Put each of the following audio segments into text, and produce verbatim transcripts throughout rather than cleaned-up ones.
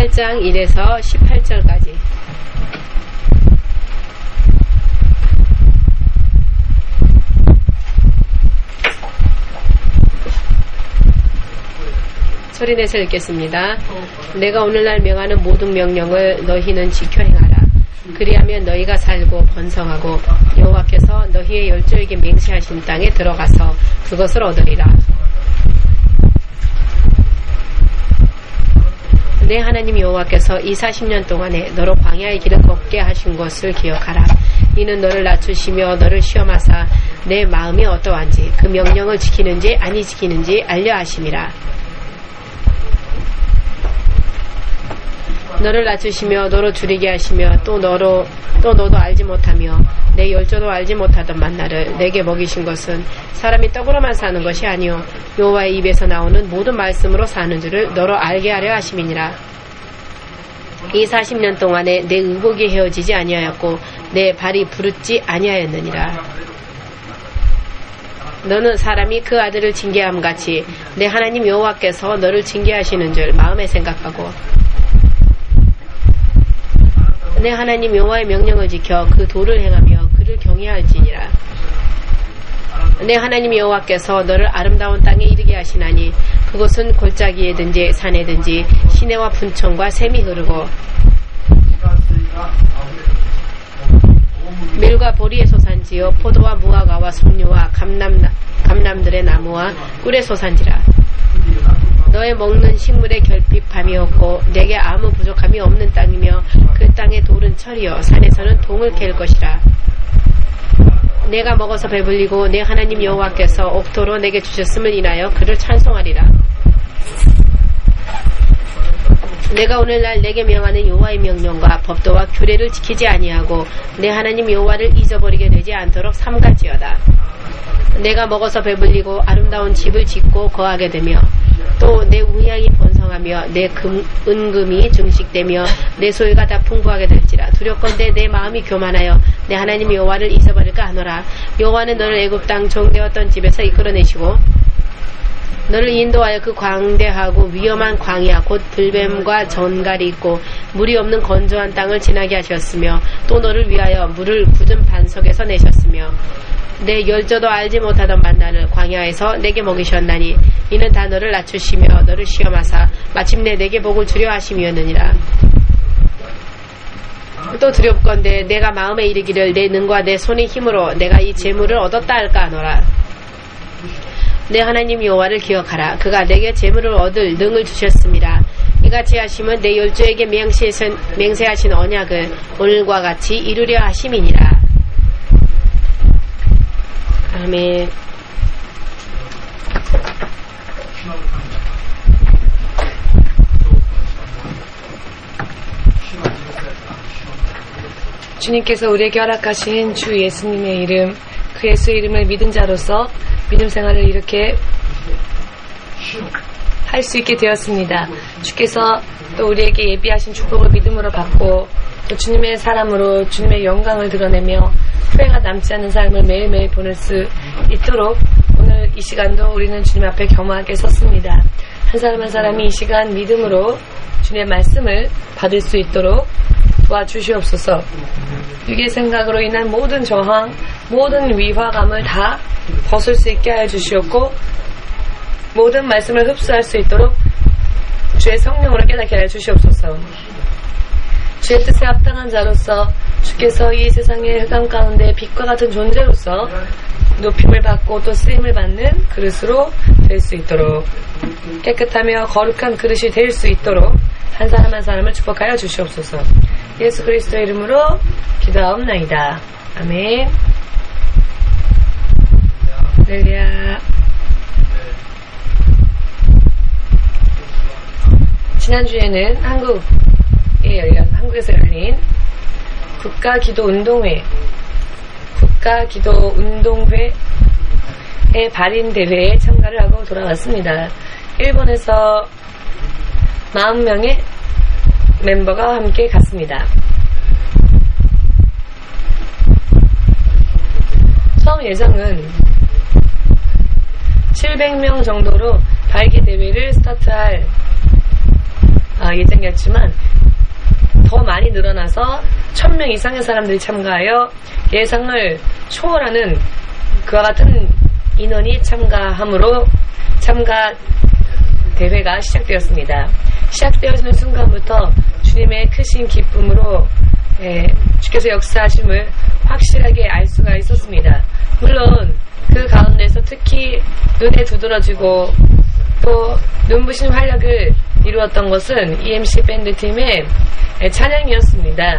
팔 장 일에서 십팔 절까지. 소리내서 읽겠습니다. 내가 오늘날 명하는 모든 명령을 너희는 지켜 행하라. 그리하면 너희가 살고 번성하고 여호와께서 너희의 열조에게 맹세하신 땅에 들어가서 그것을 얻으리라. 내 하나님 여호와께서 이 사십 년 동안에 너로 광야의 길을 걷게 하신 것을 기억하라. 이는 너를 낮추시며 너를 시험하사 내 마음이 어떠한지 그 명령을 지키는지 아니 지키는지 알려 하심이라. 너를 낮추시며 너로 줄이게 하시며 또 너로 또 너도 알지 못하며 내 열조도 알지 못하던 만나를 내게 먹이신 것은 사람이 떡으로만 사는 것이 아니요 여호와의 입에서 나오는 모든 말씀으로 사는 줄을 너로 알게 하려 하심이니라. 이 사십 년 동안에 내 의복이 헤어지지 아니하였고 내 발이 부르지 아니하였느니라. 너는 사람이 그 아들을 징계함 같이 내 하나님 여호와께서 너를 징계하시는 줄 마음에 생각하고 내 하나님 여호와의 명령을 지켜 그 도를 행하며 그를 경외할지니라. 내 하나님 여호와께서 너를 아름다운 땅에 이르게 하시나니 그곳은 골짜기에든지 산에든지 시내와 분천과 샘이 흐르고 밀과 보리의 소산지요 포도와 무화과와 석류와 감람, 감람들의 나무와 꿀의 소산지라. 너의 먹는 식물의 결핍함이 없고 내게 아무 부족함이 없는 땅이며 그 땅의 돌은 철이요 산에서는 동을 캘 것이라. 내가 먹어서 배불리고 내 하나님 여호와께서 옥토로 내게 주셨음을 인하여 그를 찬송하리라. 내가 오늘날 내게 명하는 여호와의 명령과 법도와 규례를 지키지 아니하고 내 하나님 여호와를 잊어버리게 되지 않도록 삼갈지어다. 내가 먹어서 배불리고 아름다운 집을 짓고 거하게 되며 또 내 우양이 번성하며 내 금, 은금이 증식되며 내 소유가 다 풍부하게 될지라. 두렵건대 내 마음이 교만하여 내 하나님 여호와를 잊어버릴까 하노라. 여호와는 너를 애굽 땅 종되었던 집에서 이끌어내시고 너를 인도하여 그 광대하고 위험한 광야 곧 불뱀과 전갈이 있고 물이 없는 건조한 땅을 지나게 하셨으며 또 너를 위하여 물을 굳은 반석에서 내셨으며 내 열조도 알지 못하던 만나를 광야에서 내게 먹이셨나니 이는 다 너를 낮추시며 너를 시험하사 마침내 내게 복을 주려 하심이었느니라. 또 두렵건대 내가 마음에 이르기를 내 능과 내 손의 힘으로 내가 이 재물을 얻었다 할까 하노라. 내 하나님 여호와를 기억하라. 그가 내게 재물을 얻을 능을 주셨습니다. 이같이 하심은 내 열조에게 맹세하신 언약을 오늘과 같이 이루려 하심이니라. 아멘. 주님께서 우리에게 허락하신 주 예수님의 이름, 그 예수의 이름을 믿은 자로서 믿음 생활을 이렇게 할 수 있게 되었습니다. 주께서 또 우리에게 예비하신 축복을 믿음으로 받고 또 주님의 사람으로 주님의 영광을 드러내며 후회가 남지 않는 삶을 매일매일 보낼 수 있도록 오늘 이 시간도 우리는 주님 앞에 겸허하게 섰습니다. 한 사람 한 사람이 이 시간 믿음으로 주님의 말씀을 받을 수 있도록 도와주시옵소서. 육의 생각으로 인한 모든 저항, 모든 위화감을 다 벗을 수 있게 하여 주시옵고 모든 말씀을 흡수할 수 있도록 주의 성령으로 깨닫게 하여 주시옵소서. 주의 뜻에 합당한 자로서 주께서 이 세상의 흑암 가운데 빛과 같은 존재로서 높임을 받고 또 쓰임을 받는 그릇으로 될 수 있도록 깨끗하며 거룩한 그릇이 될 수 있도록 한 사람 한 사람을 축복하여 주시옵소서. 예수 그리스도의 이름으로 기도하옵나이다. 아멘. 할렐루야. 지난주에는 한국에 열린, 한국에서 열린 국가기도운동회, 국가기도운동회의 발인 대회에 참가를 하고 돌아왔습니다. 일본에서 사십 명의 멤버가 함께 갔습니다. 처음 예정은 칠백 명 정도로 발기 대회를 스타트할 예정이었지만 더 많이 늘어나서 천 명 이상의 사람들이 참가하여 예상을 초월하는 그와 같은 인원이 참가함으로 참가 대회가 시작되었습니다. 시작되어지는 순간부터 주님의 크신 기쁨으로 예, 주께서 역사하심을 확실하게 알 수가 있었습니다. 물론 그 가운데서 특히 눈에 두드러지고 또 눈부신 활약을 이루었던 것은 이엠씨 밴드팀의 찬양이었습니다.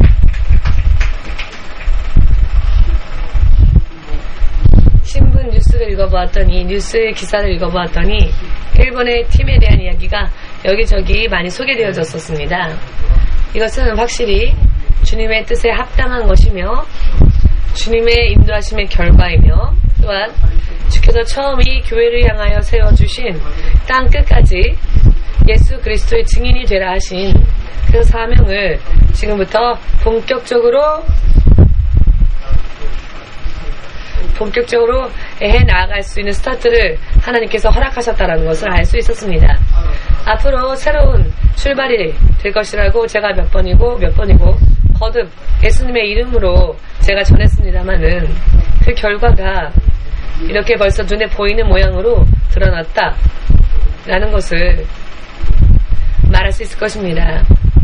신문 뉴스를 읽어보았더니 뉴스 기사를 읽어보았더니 일본의 팀에 대한 이야기가 여기저기 많이 소개되어졌었습니다. 이것은 확실히 주님의 뜻에 합당한 것이며 주님의 인도하심의 결과이며 또한 주께서 처음 이 교회를 향하여 세워주신 땅 끝까지 예수 그리스도의 증인이 되라 하신 그 사명을 지금부터 본격적으로 본격적으로 해 나아갈 수 있는 스타트를 하나님께서 허락하셨다는 것을 알 수 있었습니다. 앞으로 새로운 출발이 될 것이라고 제가 몇 번이고 몇 번이고 거듭 예수님의 이름으로 제가 전했습니다마는 그 결과가 이렇게 벌써 눈에 보이는 모양으로 드러났다라는 것을 말할 수 있을 것입니다.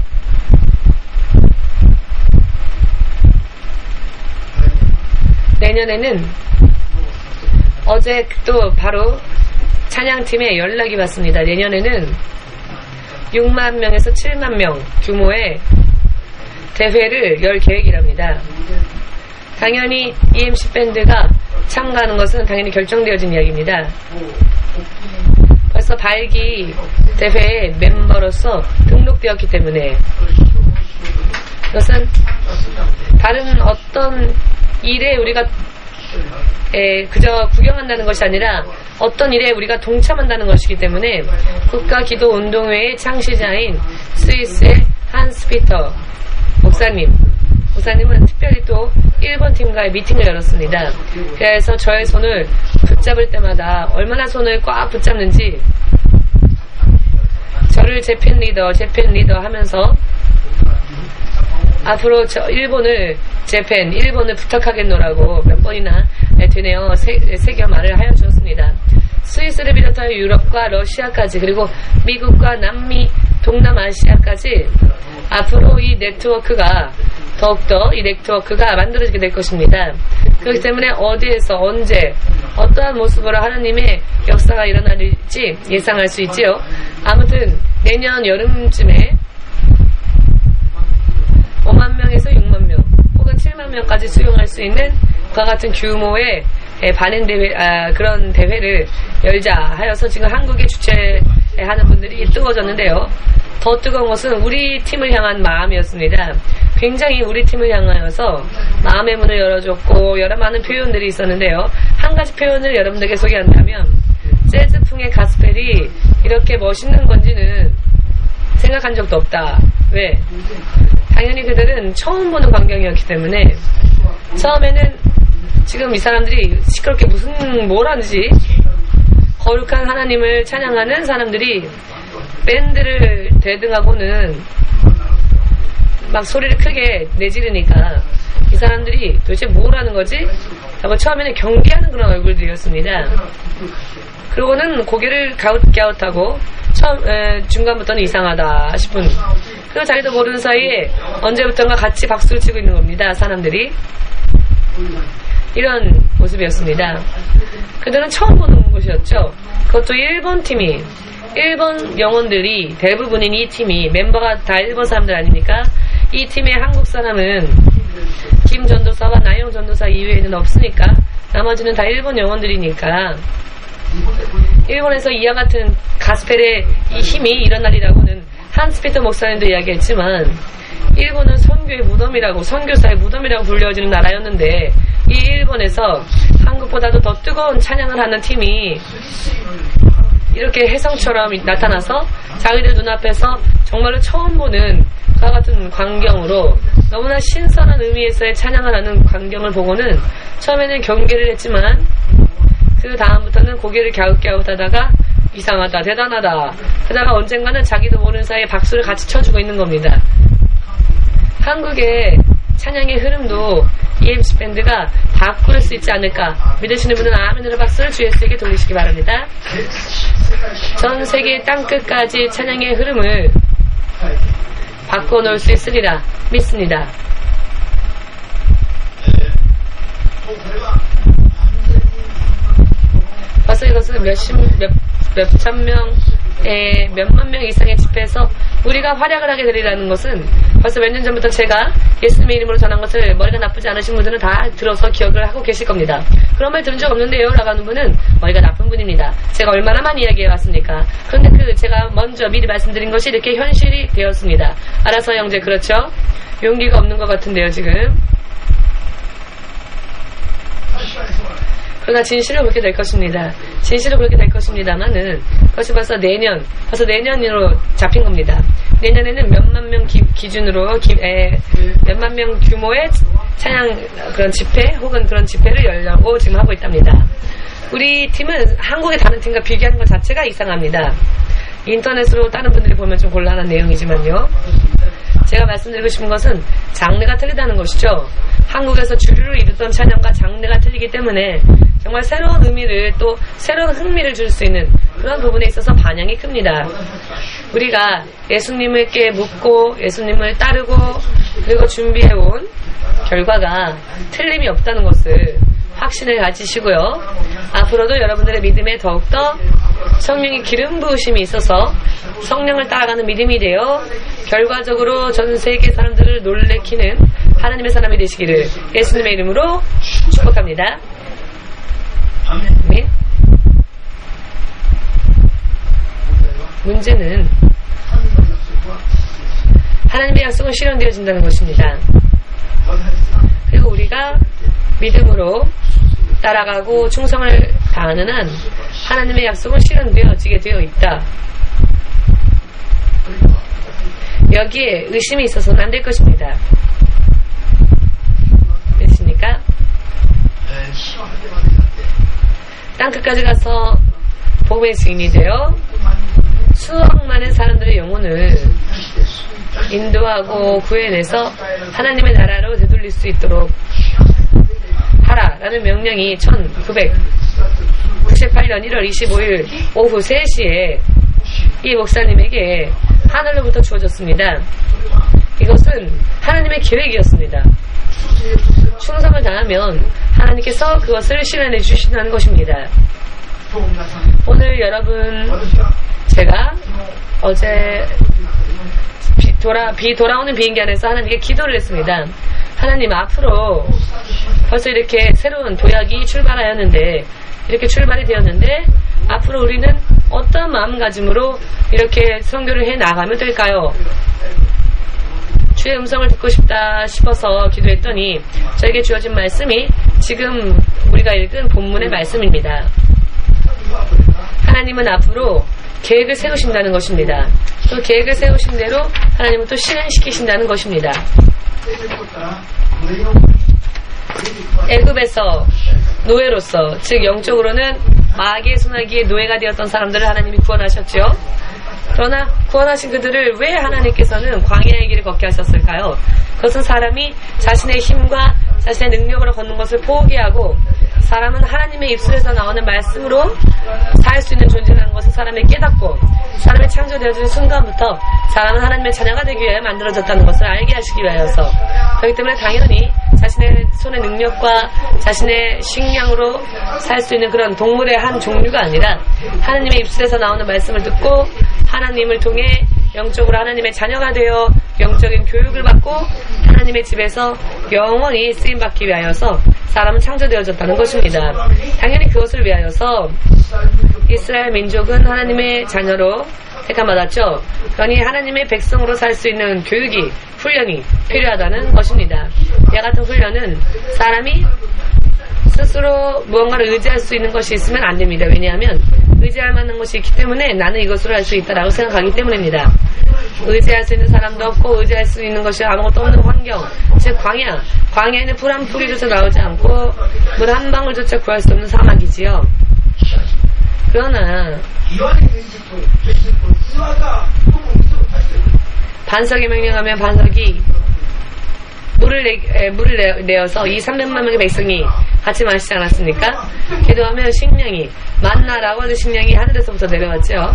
내년에는 어제 또 바로 찬양팀에 연락이 왔습니다. 내년에는 육만 명에서 칠만 명 규모의 대회를 열 계획이랍니다. 당연히 이엠씨 밴드가 참가하는 것은 당연히 결정되어진 이야기입니다. 벌써 발기 대회의 멤버로서 등록되었기 때문에 이것은 다른 어떤 일에 우리가 에, 그저 구경한다는 것이 아니라 어떤 일에 우리가 동참한다는 것이기 때문에 국가기도운동회의 창시자인 스위스의 한스 피터 목사님 목사님은 특별히 또 일본 팀과의 미팅을 열었습니다. 그래서 저의 손을 붙잡을 때마다 얼마나 손을 꽉 붙잡는지 저를 재팬 리더 재팬 리더 하면서 앞으로 저 일본을 재팬 일본을 부탁하겠노라고 몇 번이나 되네요. 새겨 말을 하여 주었습니다. 스위스를 비롯하여 유럽과 러시아까지 그리고 미국과 남미 동남아시아까지 앞으로 이 네트워크가 더욱더 이 네트워크가 만들어지게 될 것입니다. 그렇기 때문에 어디에서 언제 어떠한 모습으로 하나님의 역사가 일어날지 예상할 수 있지요. 아무튼 내년 여름쯤에 오만 명에서 육만 명 혹은 칠만 명까지 수용할 수 있는 그와 같은 규모의 반응 대회 아, 그런 대회를 열자 하여서 지금 한국에 주최하는 분들이 뜨거워졌는데요. 더 뜨거운 것은 우리 팀을 향한 마음이었습니다. 굉장히 우리 팀을 향하여서 마음의 문을 열어줬고 여러 많은 표현들이 있었는데요. 한 가지 표현을 여러분들에게 소개한다면 재즈풍의 가스펠이 이렇게 멋있는 건지는 생각한 적도 없다. 왜? 당연히 그들은 처음 보는 광경이었기 때문에 처음에는 지금 이 사람들이 시끄럽게 무슨 뭘 하는지 거룩한 하나님을 찬양하는 사람들이 밴드를 대등하고는 막 소리를 크게 내지르니까 이 사람들이 도대체 뭘 하는 거지? 하고 처음에는 경계하는 그런 얼굴들이었습니다. 그러고는 고개를 가웃가웃하고 처음, 에, 중간부터는 이상하다 싶은 그리고 자기도 모르는 사이에 언제부턴가 같이 박수를 치고 있는 겁니다. 사람들이 이런 모습이었습니다. 그들은 처음 보는 곳이었죠. 그것도 일본 팀이 일본 영혼들이 대부분인 이 팀이 멤버가 다 일본 사람들 아닙니까? 이 팀의 한국 사람은 김 전도사와 나영 전도사 이외에는 없으니까 나머지는 다 일본 영혼들이니까 일본에서 이와 같은 가스펠의 이 힘이 일어나리라고는 한스 피터 목사님도 이야기했지만 일본은 선교의 무덤이라고 선교사의 무덤이라고 불려지는 나라였는데 이 일본에서 한국보다도 더 뜨거운 찬양을 하는 팀이 이렇게 혜성처럼 나타나서 자기들 눈앞에서 정말로 처음 보는 그와 같은 광경으로 너무나 신선한 의미에서의 찬양을 하는 광경을 보고는 처음에는 경계를 했지만 그 다음부터는 고개를 갸웃갸웃하다가 이상하다, 대단하다. 그러다가 언젠가는 자기도 모르는 사이에 박수를 같이 쳐주고 있는 겁니다. 한국의 찬양의 흐름도 이엠씨 밴드가 바꿀 수 있지 않을까. 믿으시는 분은 아멘으로 박수를 주 예수에게 돌리시기 바랍니다. 전 세계 땅끝까지 찬양의 흐름을 바꿔놓을 수 있으리라 믿습니다. 벌써 이것은 몇십, 몇, 몇천 명, 에, 몇만 명 이상의 집회에서 우리가 활약을 하게 되리라는 것은 벌써 몇 년 전부터 제가 예수님의 이름으로 전한 것을 머리가 나쁘지 않으신 분들은 다 들어서 기억을 하고 계실 겁니다. 그런 말 들은 적 없는데요? 라고 하는 분은 머리가 나쁜 분입니다. 제가 얼마나 많이 이야기해 왔습니까? 그런데 그 제가 먼저 미리 말씀드린 것이 이렇게 현실이 되었습니다. 알아서 형제, 그렇죠? 용기가 없는 것 같은데요, 지금. 그러나 진실로 그렇게 될 것입니다. 진실로 그렇게 될 것입니다만은 그것이 벌써 내년, 벌써 내년으로 잡힌 겁니다. 내년에는 몇만 명 기, 기준으로 기, 에, 몇만 명 규모의 찬양 그런 집회 혹은 그런 집회를 열려고 지금 하고 있답니다. 우리 팀은 한국의 다른 팀과 비교하는 것 자체가 이상합니다. 인터넷으로 다른 분들이 보면 좀 곤란한 내용이지만요. 제가 말씀드리고 싶은 것은 장르가 틀리다는 것이죠. 한국에서 주류를 이루던 찬양과 장르가 틀리기 때문에 정말 새로운 의미를 또 새로운 흥미를 줄 수 있는 그런 부분에 있어서 반향이 큽니다. 우리가 예수님께 묻고 예수님을 따르고 그리고 준비해온 결과가 틀림이 없다는 것을 확신을 가지시고요. 앞으로도 여러분들의 믿음에 더욱더 성령의 기름 부으심이 있어서 성령을 따라가는 믿음이 되어 결과적으로 전 세계 사람들을 놀래키는 하나님의 사람이 되시기를 예수님의 이름으로 축복합니다. 아멘. 문제는 하나님의 약속은 실현되어진다는 것입니다. 그리고 우리가 믿음으로 따라가고 충성을 다하는 한 하나님의 약속은 실현되어지게 되어 있다. 여기에 의심이 있어서는 안 될 것입니다. 믿으십니까? 땅끝까지 가서 복음의 증인이 되어 수억 많은 사람들의 영혼을 인도하고 구해내서 하나님의 나라로 되돌릴 수 있도록 하라라는 명령이 천구백구십팔 년 일월 이십오일 오후 세 시에 이 목사님에게 하늘로부터 주어졌습니다. 이것은 하나님의 계획이었습니다. 충성을 다하면 하나님께서 그것을 실현해 주신다는 것입니다. 오늘 여러분, 제가 어제 비, 돌아, 비 돌아오는 비행기 안에서 하나님께 기도를 했습니다. 하나님, 앞으로 벌써 이렇게 새로운 도약이 출발하였는데, 이렇게 출발이 되었는데 앞으로 우리는 어떤 마음가짐으로 이렇게 선교를 해 나가면 될까요? 주의 음성을 듣고 싶다 싶어서 기도했더니 저에게 주어진 말씀이 지금 우리가 읽은 본문의 말씀입니다. 하나님은 앞으로 계획을 세우신다는 것입니다. 또 계획을 세우신 대로 하나님은 또 실현시키신다는 것입니다. 애굽에서 노예로서, 즉 영적으로는 마귀의 손아귀의 노예가 되었던 사람들을 하나님이 구원하셨죠. 그러나 구원하신 그들을 왜 하나님께서는 광야의 길을 걷게 하셨을까요? 그것은 사람이 자신의 힘과 자신의 능력으로 걷는 것을 포기하고 사람은 하나님의 입술에서 나오는 말씀으로 살 수 있는 존재라는 것을 사람이 깨닫고 사람이 창조되어지는 순간부터 사람은 하나님의 자녀가 되기 위해 만들어졌다는 것을 알게 하시기 위하여서, 그렇기 때문에 당연히 자신의 손의 능력과 자신의 식량으로 살 수 있는 그런 동물의 한 종류가 아니라 하나님의 입술에서 나오는 말씀을 듣고 하나님을 통해 영적으로 하나님의 자녀가 되어 영적인 교육을 받고 하나님의 집에서 영원히 쓰임받기 위하여서 사람은 창조되어졌다는 것입니다. 당연히 그것을 위하여서 이스라엘 민족은 하나님의 자녀로 택함받았죠. 그러니 하나님의 백성으로 살 수 있는 교육이, 훈련이 필요하다는 것입니다. 이와 같은 훈련은 사람이 스스로 무언가를 의지할 수 있는 것이 있으면 안 됩니다. 왜냐하면 의지할 만한 것이 있기 때문에 나는 이것으로 할 수 있다라고 생각하기 때문입니다. 의지할 수 있는 사람도 없고 의지할 수 있는 것이 아무것도 없는 환경, 즉 광야, 광야에는 불 한 풀이조차 나오지 않고 물 한 방울조차 구할 수 없는 사막이지요. 그러나 반석이 명령하면 반석이 물을, 내, 에, 물을 내, 내어서 이 삼백만 명의 백성이 같이 마시지 않았습니까? 기도하면 식량이, 만나라고 하는 식량이 하늘에서부터 내려왔죠.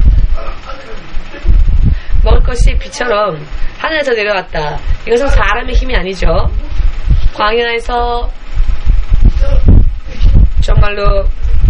먹을 것이 비처럼 하늘에서 내려왔다. 이것은 사람의 힘이 아니죠. 광야에서 정말로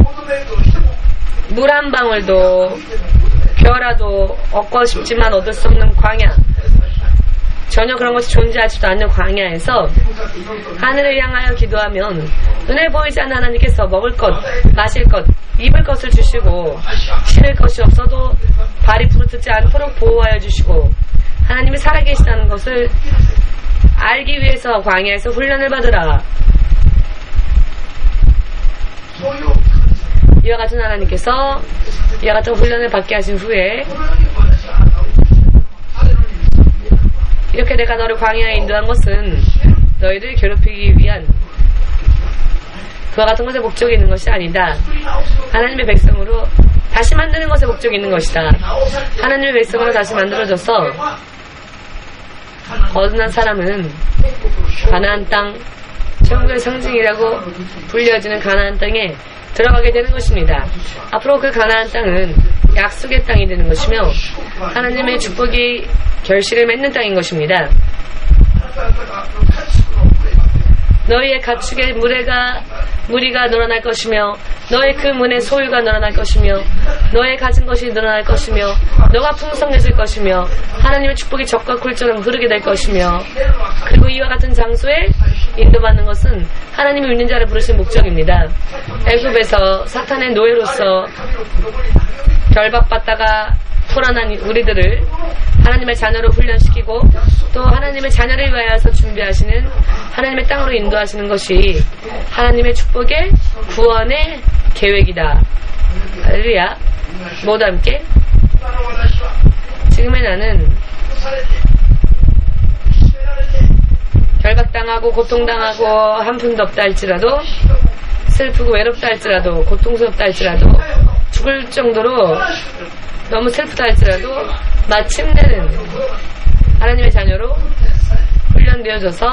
물 한 방울도 벼라도 얻고 싶지만 얻을 수 없는 광야, 전혀 그런 것이 존재하지도 않는 광야에서 하늘을 향하여 기도하면 눈에 보이지 않는 하나님께서 먹을 것, 마실 것, 입을 것을 주시고 신을 것이 없어도 발이 부르트지 않도록 보호하여 주시고 하나님이 살아계시다는 것을 알기 위해서 광야에서 훈련을 받으라. 이와 같은 하나님께서 이와 같은 훈련을 받게 하신 후에 이렇게 내가 너를 광야에 인도한 것은 너희를 괴롭히기 위한 그와 같은 것에 목적이 있는 것이 아니다. 하나님의 백성으로 다시 만드는 것에 목적이 있는 것이다. 하나님의 백성으로 다시 만들어져서 거듭난 사람은 가나안 땅, 천국의 상징이라고 불려지는 가나안 땅에 들어가게 되는 것입니다. 앞으로 그 가나안 땅은 약속의 땅이 되는 것이며 하나님의 축복이 결실을 맺는 땅인 것입니다. 너희의 가축의 무리가 무리가 늘어날 것이며 너의 그 문의 소유가 늘어날 것이며 너의 가진 것이 늘어날 것이며 너가 풍성해질 것이며 하나님의 축복이 적과 굴처럼 흐르게 될 것이며 그리고 이와 같은 장소에 인도받는 것은 하나님이 믿는 자를 부르신 목적입니다. 애굽에서 사탄의 노예로서 결박받다가 풀어난 우리들을 하나님의 자녀로 훈련시키고 또 하나님의 자녀를 위하여서 준비하시는 하나님의 땅으로 인도하시는 것이 하나님의 축복의 구원의 계획이다. 할렐루야. 모두 함께 지금의 나는 결박당하고 고통당하고 한 푼도 없다 할지라도 슬프고 외롭다 할지라도 고통스럽다 할지라도 죽을 정도로 너무 슬프다 할지라도 마침내는 하나님의 자녀로 훈련되어져서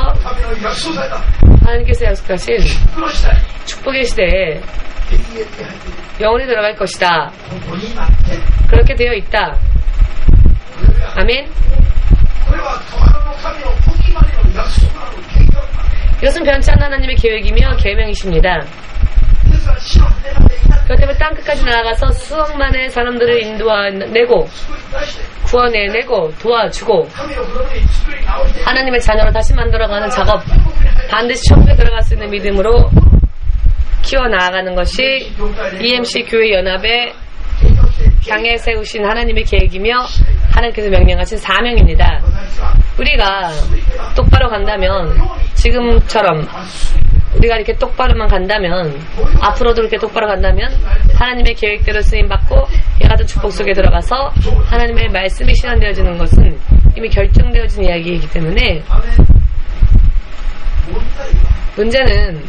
하나님께서 약속하신 축복의 시대에 영원히 들어갈 것이다. 그렇게 되어 있다. 아멘. 이것은 변치 않는 하나님의 계획이며 계명이십니다. 그렇기 때문에 땅끝까지 나아가서 수억만의 사람들을 인도해내고 구원해내고 도와주고 하나님의 자녀로 다시 만들어가는 작업, 반드시 천국에 들어갈 수 있는 믿음으로 키워나가는 것이 이엠씨 교회 연합의 향해 세우신 하나님의 계획이며 하나님께서 명령하신 사명입니다. 우리가 똑바로 간다면 지금처럼 우리가 이렇게 똑바로만 간다면 앞으로도 이렇게 똑바로 간다면 하나님의 계획대로 쓰임받고 이와 같은 축복 속에 들어가서 하나님의 말씀이 실현되어지는 것은 이미 결정되어진 이야기이기 때문에 문제는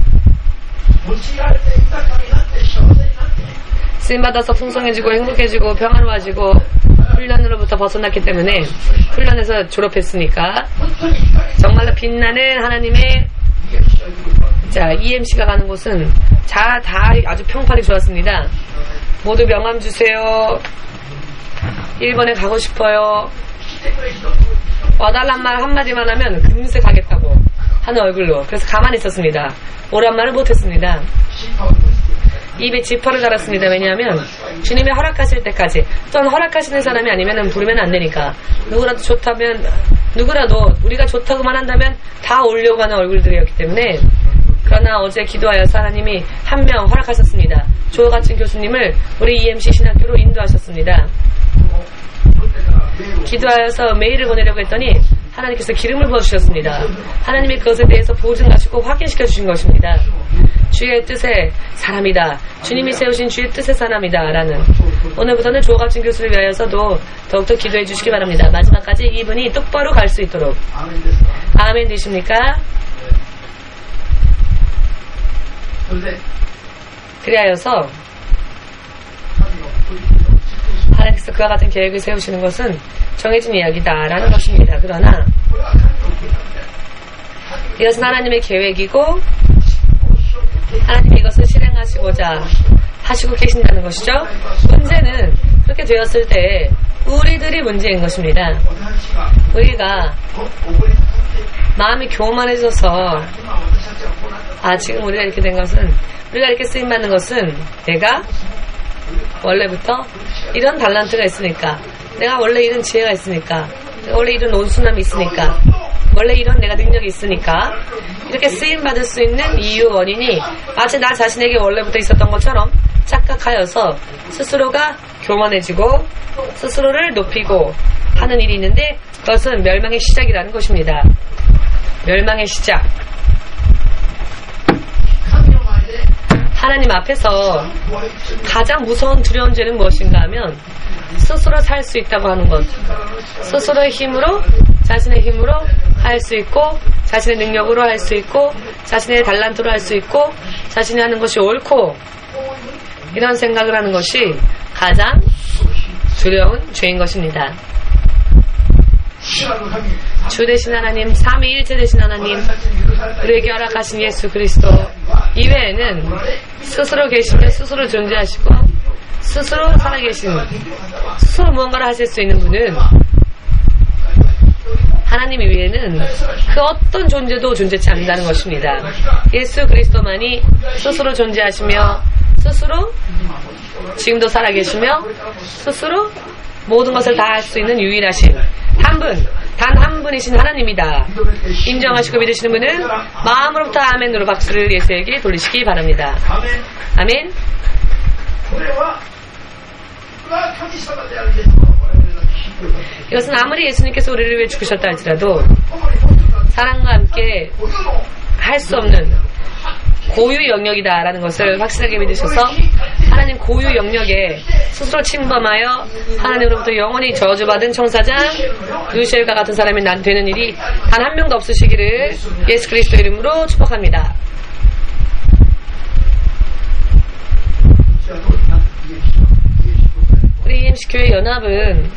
쓰임받아서 풍성해지고 행복해지고 평안로워지고 훈련으로부터 벗어났기 때문에 훈련에서 졸업했으니까 정말로 빛나는 하나님의 자 이엠씨가 가는 곳은 자, 다 아주 평판이 좋았습니다. 모두 명함 주세요. 일본에 가고 싶어요. 와달란 말 한마디만 하면 금세 가겠다고 하는 얼굴로. 그래서 가만히 있었습니다. 오란 말을 못했습니다. 입에 지퍼를 달았습니다. 왜냐하면 주님이 허락하실 때까지, 또는 허락하시는 사람이 아니면 부르면 안 되니까, 누구라도 좋다면, 누구라도 우리가 좋다고만 한다면 다 오려고 하는 얼굴들이었기 때문에. 그러나 어제 기도하여서 하나님이 한 명 허락하셨습니다. 조 같은 교수님을 우리 이엠씨 신학교로 인도하셨습니다. 기도하여서 메일을 보내려고 했더니 하나님께서 기름을 부어주셨습니다. 하나님이 그것에 대해서 보증하시고 확인시켜 주신 것입니다. 주의 뜻의 사람이다. 주님이 세우신 주의 뜻의 사람이다. 라는. 오늘부터는 조갑진 교수를 위하여서도 더욱더 기도해 주시기 바랍니다. 마지막까지 이분이 똑바로 갈 수 있도록. 아멘 되십니까? 그리하여서 하나님께서 그와 같은 계획을 세우시는 것은 정해진 이야기다라는 것입니다. 그러나 이것은 하나님의 계획이고 하나님이 이것을 실행하시고자 하시고 계신다는 것이죠. 문제는 그렇게 되었을 때 우리들이 문제인 것입니다. 우리가 마음이 교만해져서 아 지금 우리가 이렇게 된 것은 우리가 이렇게 쓰임받는 것은 내가 원래부터 이런 달란트가 있으니까 내가 원래 이런 지혜가 있으니까 내가 원래 이런 온순함이 있으니까 원래 이런 내가 능력이 있으니까 이렇게 쓰임받을 수 있는 이유 원인이 마치 나 자신에게 원래부터 있었던 것처럼 착각하여서 스스로가 교만해지고 스스로를 높이고 하는 일이 있는데 그것은 멸망의 시작이라는 것입니다. 멸망의 시작. 하나님 앞에서 가장 무서운 두려운 죄는 무엇인가 하면 스스로 살 수 있다고 하는 것. 스스로의 힘으로 자신의 힘으로 할 수 있고 자신의 능력으로 할 수 있고 자신의 달란트로 할 수 있고 자신이 하는 것이 옳고 이런 생각을 하는 것이 가장 두려운 죄인 것입니다. 주 되신 하나님, 삼위일체 되신 하나님, 우리에게 허락하신 예수 그리스도 이외에는 스스로 계시며 스스로 존재하시고 스스로 살아계신 스스로 무언가를 하실 수 있는 분은 하나님 이외에는 그 어떤 존재도 존재치 않는다는 것입니다. 예수 그리스도만이 스스로 존재하시며 스스로 지금도 살아계시며 스스로 모든 것을 다 할 수 있는 유일하신 한 분, 단 한 분이신 하나님이다. 인정하시고 믿으시는 분은 마음으로부터 아멘으로 박수를 예수에게 돌리시기 바랍니다. 아멘. 이것은 아무리 예수님께서 우리를 위해 죽으셨다 할지라도 사랑과 함께 할 수 없는 고유 영역이다라는 것을 확실하게 믿으셔서 하나님 고유 영역에 스스로 침범하여 하나님으로부터 영원히 저주받은 청사장 루시엘과 같은 사람이 난 되는 일이 단 한 명도 없으시기를 예수 그리스도 이름으로 축복합니다. 우리 이엠씨교회 연합은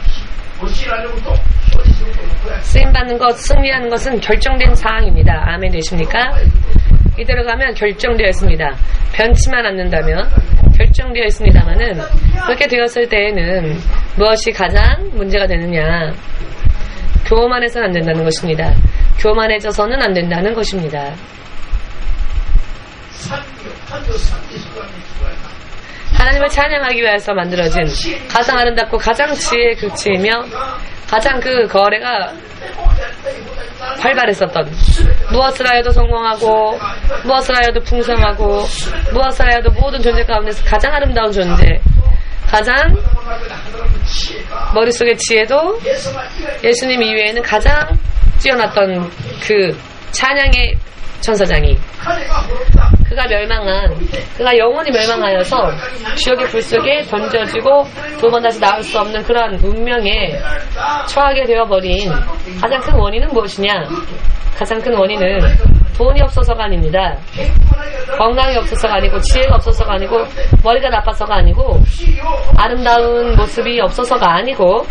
쓰임받는 것, 승리하는 것은 결정된 사항입니다. 아멘 되십니까? 이대로 가면 결정되어 있습니다. 변치만 않는다면 결정되어 있습니다만은 그렇게 되었을 때에는 무엇이 가장 문제가 되느냐? 교만해서는 안 된다는 것입니다. 교만해져서는 안 된다는 것입니다. 하나님을 찬양하기 위해서 만들어진 가장 아름답고 가장 지혜의 극치이며 가장 그 거래가 활발했었던 무엇을 하여도 성공하고 무엇을 하여도 풍성하고 무엇을 하여도 모든 존재 가운데서 가장 아름다운 존재 가장 머릿속의 지혜도 예수님 이외에는 가장 뛰어났던 그 찬양의 천사장이 그가 멸망한 그가 영원히 멸망하여서 지옥의 불 속에 던져지고 두 번 다시 나올 수 없는 그런 운명에 처하게 되어버린 가장 큰 원인은 무엇이냐? 가장 큰 원인은 돈이 없어서가 아닙니다. 건강이 없어서가 아니고 지혜가 없어서가 아니고 머리가 나빠서가 아니고 아름다운 모습이 없어서가 아니고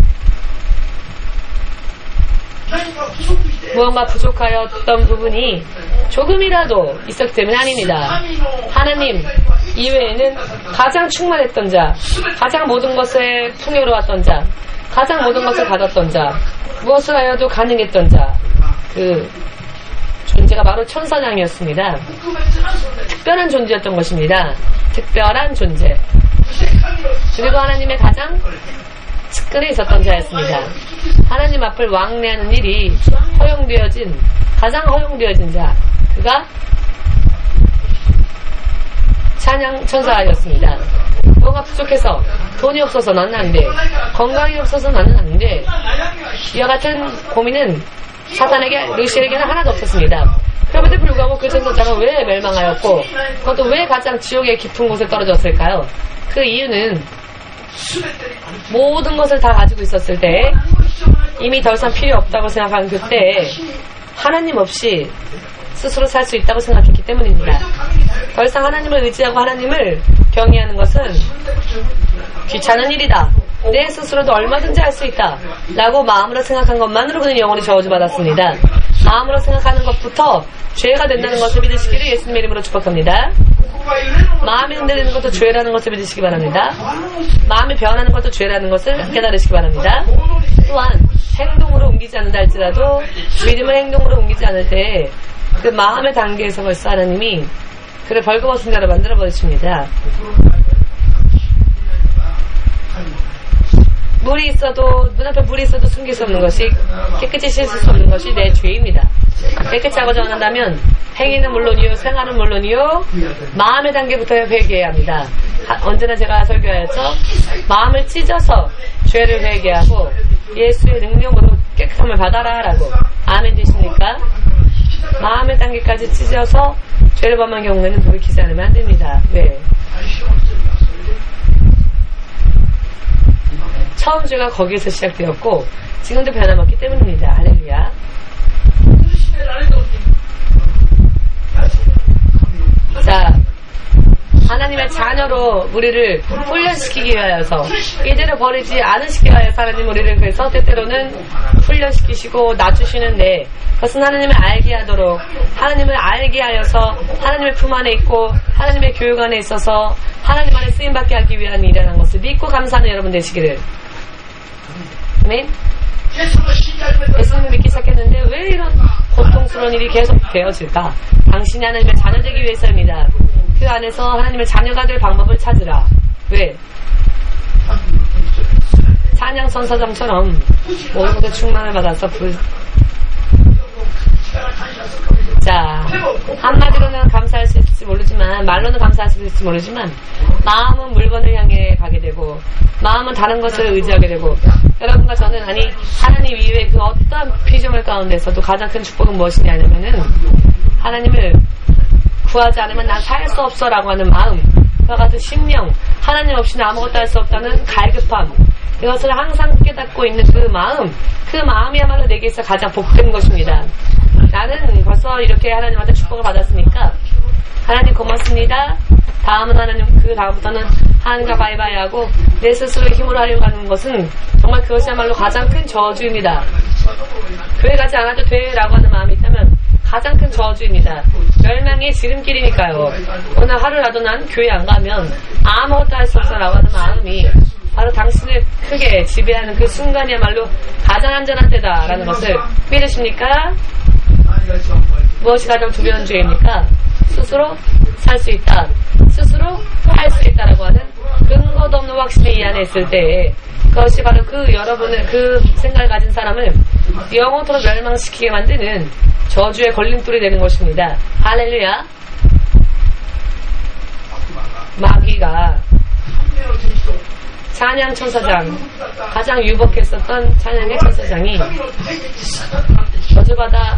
무언가 부족하였던 부분이 조금이라도 있었기 때문에 아닙니다. 하나님 이외에는 가장 충만했던 자, 가장 모든 것에 풍요로웠던 자, 가장 모든 것을 가졌던 자, 무엇을 하여도 가능했던 자, 그 존재가 바로 천사장이었습니다. 특별한 존재였던 것입니다. 특별한 존재. 그리고 하나님의 가장 측근에 있었던 자였습니다. 하나님 앞을 왕래하는 일이 허용되어진 가장 허용되어진 자 그가 찬양 천사였습니다. 뭐가 부족해서 돈이 없어서 나는 안 돼, 건강이 없어서 나는 안 돼, 이와 같은 고민은 사탄에게 루시엘에게는 하나도 없었습니다. 그럼에도 불구하고 그 천사장은 왜 멸망하였고 그것도 왜 가장 지옥의 깊은 곳에 떨어졌을까요? 그 이유는 모든 것을 다 가지고 있었을 때 이미 더 이상 필요 없다고 생각한 그때 하나님 없이 스스로 살 수 있다고 생각했기 때문입니다. 더 이상 하나님을 의지하고 하나님을 경외하는 것은 귀찮은 일이다. 내 스스로도 얼마든지 할 수 있다. 라고 마음으로 생각한 것만으로 그는 영원히 저주받았습니다. 마음으로 생각하는 것부터 죄가 된다는 것을 믿으시기를 예수님의 이름으로 축복합니다. 마음이 흔들리는 것도 죄라는 것을 믿으시기 바랍니다. 마음이 변하는 것도 죄라는 것을 깨달으시기 바랍니다. 또한 행동으로 옮기지 않는다 할지라도 믿음을 행동으로 옮기지 않을 때 그 마음의 단계에서 벌써 하나님이 그를 벌거벗은 자로 만들어 버리십니다. 물이 있어도 눈앞에 물이 있어도 숨길 수 없는 것이, 깨끗이 씻을 수 없는 것이 내 죄입니다. 깨끗이 하고자 원한다면 행위는 물론이요 생활은 물론이요 마음의 단계부터 회개해야 합니다. 하, 언제나 제가 설교하였죠. 마음을 찢어서 죄를 회개하고 예수의 능력으로 깨끗함을 받아라 라고. 아멘 되십니까? 마음의 단계까지 찢어서 죄를 범한 경우에는 돌이키지 않으면 안 됩니다. 왜? 처음 죄가 거기에서 시작되었고 지금도 변함없기 때문입니다. 할렐루야. 자, 하나님의 자녀로 우리를 훈련시키기 위하여서 이대로 버리지 않으시기 위하여서 하나님 우리를 그래서 때때로는 훈련시키시고 낮추시는데 그것은 하나님을 알게 하도록 하나님을 알게 하여서 하나님의 품 안에 있고 하나님의 교육 안에 있어서 하나님 안에 쓰임받게 하기 위한 일이라는 것을 믿고 감사하는 여러분 되시기를. 아멘. 예수님을 믿기 시작했는데 왜 이런 고통스러운 일이 계속 되어질까? 당신이 하나님의 자녀 되기 위해서입니다. 그 안에서 하나님의 자녀가 될 방법을 찾으라. 왜? 찬양 선사장처럼 모든 것에 충만을 받아서 불... 자, 한마디로는 감사할 수 있을지 모르지만 말로는 감사할 수 있을지 모르지만 마음은 물건을 향해 가게 되고 마음은 다른 것을 의지하게 되고 여러분과 저는 아니 하나님 이외의 그 어떠한 피조물 가운데서도 가장 큰 축복은 무엇이냐 하면은 하나님을 구하지 않으면 난 살 수 없어 라고 하는 마음, 그와 같은 심령, 하나님 없이는 아무것도 할 수 없다는 갈급함, 이것을 항상 깨닫고 있는 그 마음, 그 마음이야말로 내게 있어 가장 복된 것입니다. 나는 벌써 이렇게 하나님한테 축복을 받았으니까 하나님 고맙습니다. 다음은 하나님, 그 다음부터는 하나님과 바이바이 하고 내 스스로의 힘으로 하려고 하는 것은 정말 그것이야말로 가장 큰 저주입니다. 교회 가지 않아도 돼 라고 하는 마음이 있다면 가장 큰 저주입니다. 멸망의 지름길이니까요. 오늘 하루라도 난 교회 안 가면 아무것도 할 수 없어 라고 하는 마음이 바로 당신을 크게 지배하는 그 순간이야말로 가장 안전한 때다라는 것을 믿으십니까? 무엇이 가장 두려운 죄입니까? 스스로 살 수 있다, 스스로 할 수 있다라고 하는 근거도 없는 확신이 이 안에 있을 때 그것이 바로 그 여러분을, 그 생각을 가진 사람을 영원토록 멸망시키게 만드는 저주의 걸림돌이 되는 것입니다. 할렐루야. 마귀가 찬양 천사장, 가장 유복했었던 찬양의 천사장이 저주받아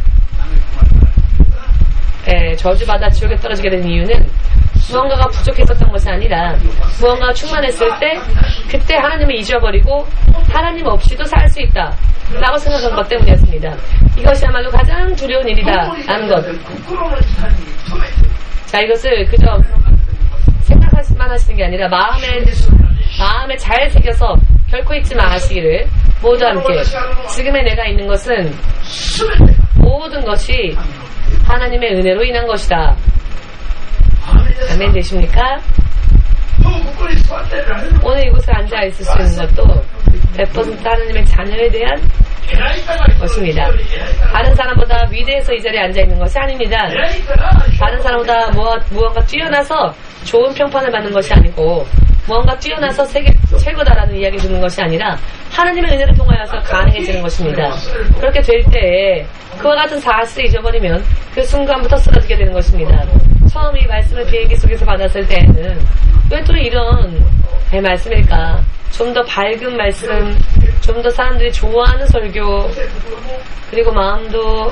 예, 저주받아 지옥에 떨어지게 된 이유는 무언가가 부족했었던 것이 아니라 무언가가 충만했을 때 그때 하나님을 잊어버리고 하나님 없이도 살 수 있다 라고 생각한 것 때문이었습니다. 이것이야말로 가장 두려운 일이다 라는 것. 자, 이것을 그저 생각만 하시는 게 아니라 마음에 마음에 잘 새겨서 결코 잊지 마시기를 모두 함께. 지금의 내가 있는 것은 모든 것이 하나님의 은혜로 인한 것이다. 아멘 되십니까? 오늘 이곳에 앉아 있을 수 있는 것도 백 퍼센트 하나님의 자녀에 대한 것입니다. 다른 사람보다 위대해서 이 자리에 앉아 있는 것이 아닙니다. 다른 사람보다 무언가 뛰어나서 좋은 평판을 받는 것이 아니고 무언가 뛰어나서 세계 최고다라는 이야기 듣는 것이 아니라 하나님의 은혜를 통하여서 가능해지는 것입니다. 그렇게 될 때에 그와 같은 사실을 잊어버리면 그 순간부터 쓰러지게 되는 것입니다. 처음 이 말씀을 비행기 속에서 받았을 때에는 왜 또 이런 의 말씀일까? 좀 더 밝은 말씀, 좀 더 사람들이 좋아하는 설교, 그리고 마음도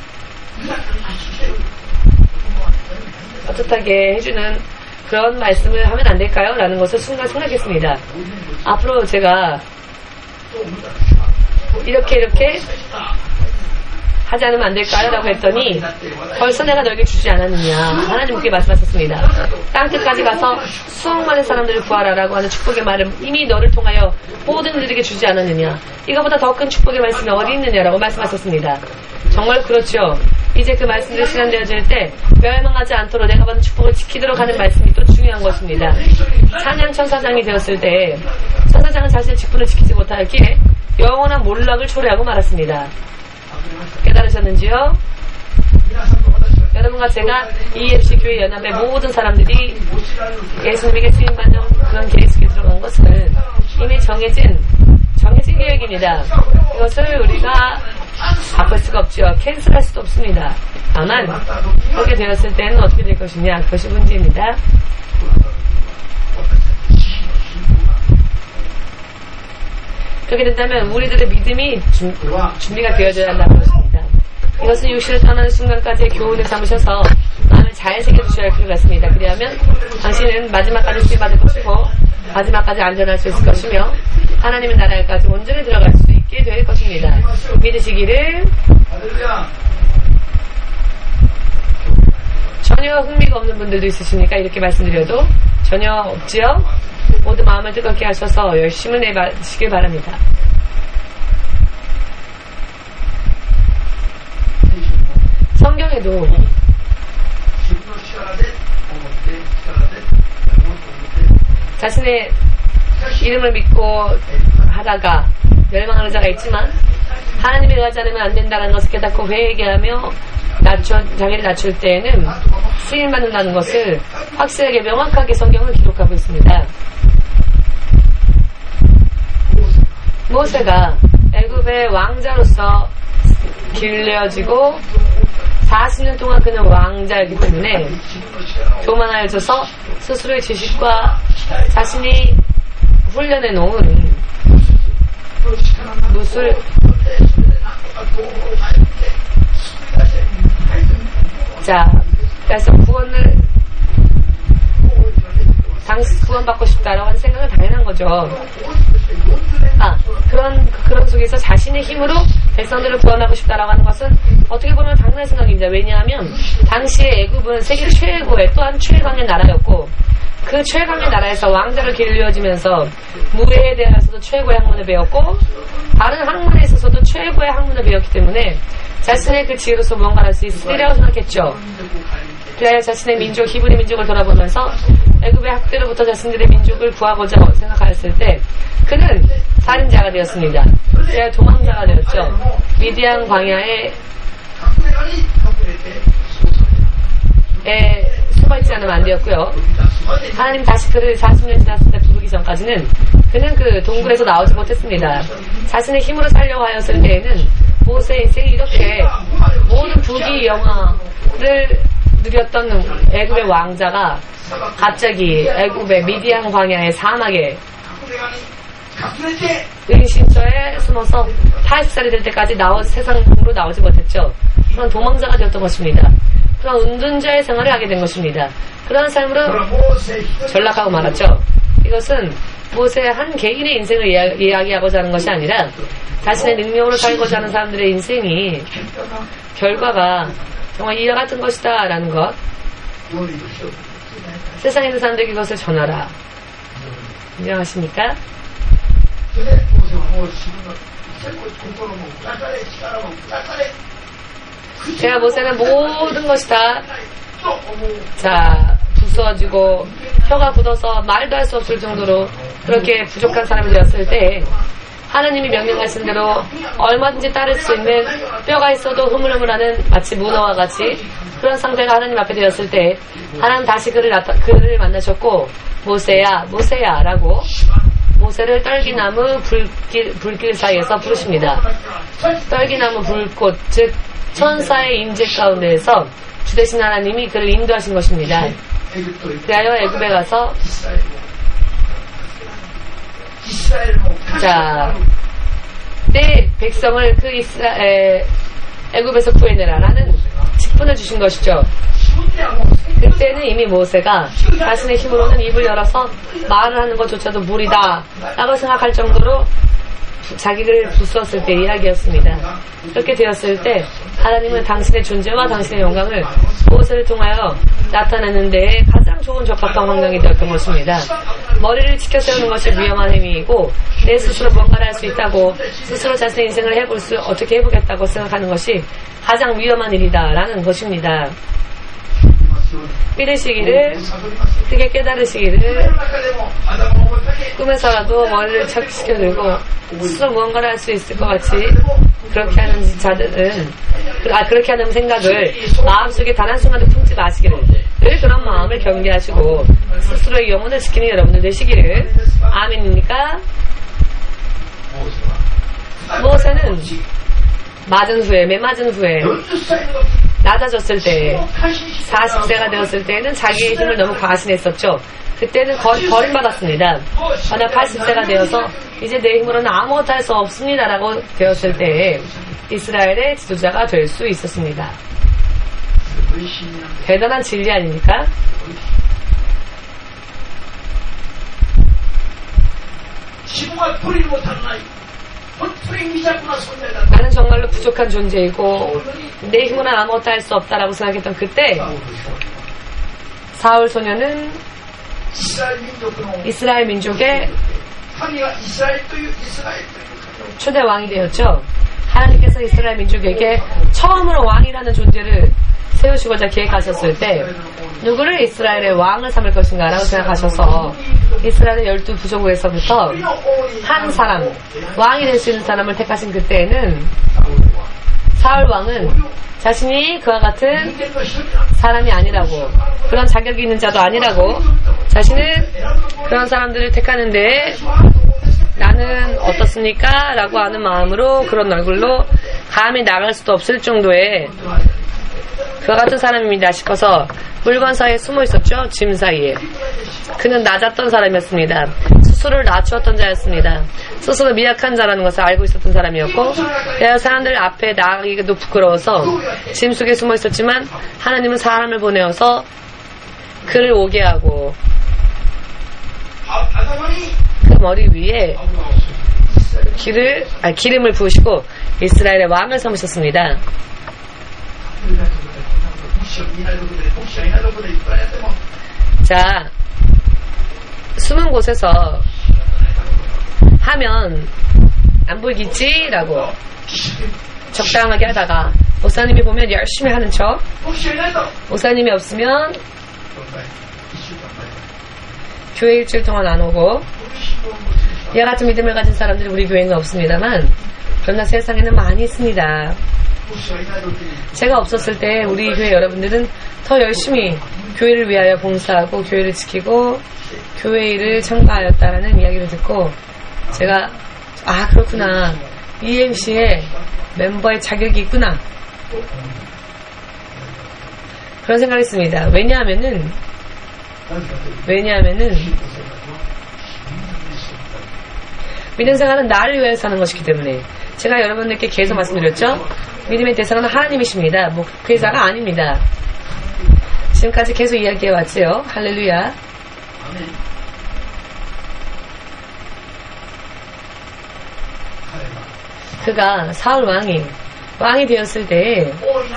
따뜻하게 해주는 그런 말씀을 하면 안 될까요? 라는 것을 순간 생각했습니다. 앞으로 제가 이렇게 이렇게 하지 않으면 안 될까요? 라고 했더니 벌써 내가 너에게 주지 않았느냐 하나님께 말씀하셨습니다. 땅끝까지 가서 수억 만의 사람들을 구하라라고 하는 축복의 말을 이미 너를 통하여 모든 이들에게 주지 않았느냐, 이거보다 더 큰 축복의 말씀이 어디 있느냐라고 말씀하셨습니다. 정말 그렇죠. 이제 그 말씀들이 실현되어질 때 멸망하지 않도록 내가 받은 축복을 지키도록 하는 말씀이 또 중요한 것입니다. 사냥 천사장이 되었을 때 천사장은 자신의 직분을 지키지 못하였기에 영원한 몰락을 초래하고 말았습니다. 깨달으셨는지요? 여러분과 제가 이이에프씨 교회 연합의 모든 사람들이 예수님에게 쓰임받는 그런 계획 속에 들어간 것은 이미 정해진 정해진 계획입니다. 이것을 우리가 바꿀 수가 없죠. 캔슬할 수도 없습니다. 다만 그렇게 되었을 때는 어떻게 될 것이냐, 그것이 문제입니다. 그렇게 된다면 우리들의 믿음이 준, 준비가 되어져야 한다는 것입니다. 이것은 육신을 떠나는 순간까지의 교훈을 삼으셔서 마음을 잘 새겨주셔야 할 필요가 있습니다. 그리하면 당신은 마지막까지 쓰임받을 것이고 마지막까지 안전할 수 있을 것이며 하나님의 나라에까지 온전히 들어갈 수 있게 될 것입니다. 믿으시기를. 전혀 흥미가 없는 분들도 있으시니까 이렇게 말씀드려도 전혀 없지요? 모두 마음을 뜨겁게 하셔서 열심히 내시길 바랍니다. 성경에도 자신의 이름을 믿고 하다가 멸망하는 자가 있지만 하나님이 의하지 않으면 안 된다는 것을 깨닫고 회개하며 낮춰, 자기를 낮출 때에는 쓰임받는다는 것을 확실하게 명확하게 성경을 기록하고 있습니다. 모세가 애굽의 왕자로서 길러지고 사십 년 동안 그는 왕자이기 때문에 교만하여져서 스스로의 지식과 자신이 훈련해 놓은 무술 자 그래서 구원을 당시 구원받고 싶다라고 하는 생각은 당연한 거죠. 아 그런 그런 속에서 자신의 힘으로 백성들을 구원하고 싶다라고 하는 것은 어떻게 보면 당연한 생각입니다. 왜냐하면 당시에 애굽은 세계 최고의 또한 최강의 나라였고 그 최강의 나라에서 왕자를 길러지면서 무예에 대해서도 최고의 학문을 배웠고 다른 학문에 있어서도 최고의 학문을 배웠기 때문에 자신의 그 지혜로서 무언가 할 수 있으리라고 생각했죠. 그래야 자신의 민족, 히브리 민족을 돌아보면서 애굽의 학대로부터 자신들의 민족을 구하고자 생각하였을 때 그는 살인자가 되었습니다. 그래야 도망자가 되었죠. 미디안 광야에 에 숨어있지 않으면 안 되었고요. 하나님 다시 그를 사십 년 지났을 때 부르기 전까지는 그는 그 동굴에서 나오지 못했습니다. 자신의 힘으로 살려고 하였을 때에는 모세의 인생이 이렇게 모든 부귀 영화를 누렸던 애굽의 왕자가 갑자기 애굽의 미디안 광야의 사막에 은신처에 숨어서 팔십 살이 될 때까지 나오, 세상으로 나오지 못했죠. 그런 도망자가 되었던 것입니다. 그런 은둔자의 생활을 하게 된 것입니다. 그런 삶으로 전락하고 말았죠. 이것은 모세의 한 개인의 인생을 이야, 이야기하고자 하는 것이 아니라 자신의 능력으로 살고자 하는 사람들의 인생이 결과가 정말 이와 같은 것이다 라는 것. 세상에 있는 사람들에게 이것을 전하라. 인정하십니까? 제가 모세는 모든 것이 다 자 부서지고 혀가 굳어서 말도 할 수 없을 정도로 그렇게 부족한 사람이 되었을 때 하나님이 명령하신 대로 얼마든지 따를 수 있는 뼈가 있어도 흐물흐물하는 마치 문어와 같이 그런 상태가 하나님 앞에 되었을 때 하나님 다시 그를, 나타, 그를 만나셨고 모세야 모세야 라고 모세를 떨기나무 불길, 불길 사이에서 부르십니다. 떨기나무 불꽃 즉 천사의 임재 가운데에서 주되신 하나님이 그를 인도하신 것입니다. 그리하여 애굽에 가서 자, 내 백성을 그 이스라, 에, 애굽에서 구해내라라는 직분을 주신 것이죠. 그때는 이미 모세가 자신의 힘으로는 입을 열어서 말을 하는 것조차도 무리다 라고 생각할 정도로 자기를 부수었을 때 이야기였습니다. 그렇게 되었을 때 하나님은 당신의 존재와 당신의 영광을 모세를 통하여 나타내는 데에 가장 좋은 적합한 환경이 되었던 것입니다. 머리를 지켜 세우는 것이 위험한 행위이고 내 스스로 뭔가를 할 수 있다고 스스로 자신의 인생을 해볼 수 어떻게 해보겠다고 생각하는 것이 가장 위험한 일이다라는 것입니다. 믿으시기를, 크게 깨달으시기를, 꿈에서라도 머리를 착시켜 들고 스스로 무언가를 할 수 있을 것 같이 그렇게 하는 자들은, 아, 그렇게 하는 생각을 마음속에 단 한순간도 품지 마시기를, 늘 그런 마음을 경계하시고 스스로의 영혼을 지키는 여러분들 되시기를. 아멘입니까? 모세는 맞은 후에, 매 맞은 후에 낮아졌을 때, 사십 세가 되었을 때는 자기의 힘을 너무 과신했었죠. 그때는 거의 버림받았습니다. 만약 팔십 세가 되어서 이제 내 힘으로는 아무것도 할 수 없습니다라고 되었을 때 이스라엘의 지도자가 될 수 있었습니다. 대단한 진리 아닙니까? 나는 정말로 부족한 존재이고 내 힘으로는 아무것도 할 수 없다라고 생각했던 그때 사울 소녀는 이스라엘 민족의 초대 왕이 되었죠. 하나님께서 이스라엘 민족에게 처음으로 왕이라는 존재를 세우시고자 계획하셨을 때 누구를 이스라엘의 왕을 삼을 것인가 라고 생각하셔서 이스라엘의 열두 부족에서부터 한 사람, 왕이 될 수 있는 사람을 택하신 그때에는 사울 왕은 자신이 그와 같은 사람이 아니라고, 그런 자격이 있는 자도 아니라고, 자신은 그런 사람들을 택하는데 나는 어떻습니까? 라고 하는 마음으로 그런 얼굴로 감히 나갈 수도 없을 정도의 그와 같은 사람입니다 싶어서 물건 사이에 숨어 있었죠. 짐 사이에. 그는 낮았던 사람이었습니다. 스스로를 낮추었던 자였습니다. 스스로 미약한 자라는 것을 알고 있었던 사람이었고, 그래서 사람들 앞에 나가기도 부끄러워서 짐 속에 숨어 있었지만 하나님은 사람을 보내어서 그를 오게 하고 그 머리 위에 기를, 아니, 기름을 부으시고 이스라엘의 왕을 삼으셨습니다. 자, 숨은 곳에서 하면 안 보이겠지? 라고 적당하게 하다가 목사님이 보면 열심히 하는 척, 목사님이 없으면 교회 일주일 동안 안 오고, 이와 같은 믿음을 가진 사람들이 우리 교회는 없습니다만 그러나 세상에는 많이 있습니다. 제가 없었을 때 우리 교회 여러분들은 더 열심히 교회를 위하여 봉사하고 교회를 지키고 교회 일을 첨가하였다라는 이야기를 듣고 제가 아 그렇구나, 이엠씨에 멤버의 자격이 있구나, 그런 생각을 했습니다. 왜냐하면은 왜냐하면은 믿음 생활은 나를 위해 사는 것이기 때문에 제가 여러분들께 계속 말씀드렸죠. 믿음의 대상은 하나님이십니다. 목회자가 아닙니다. 지금까지 계속 이야기해왔지요. 할렐루야. 그가 사울 왕이 왕이 되었을 때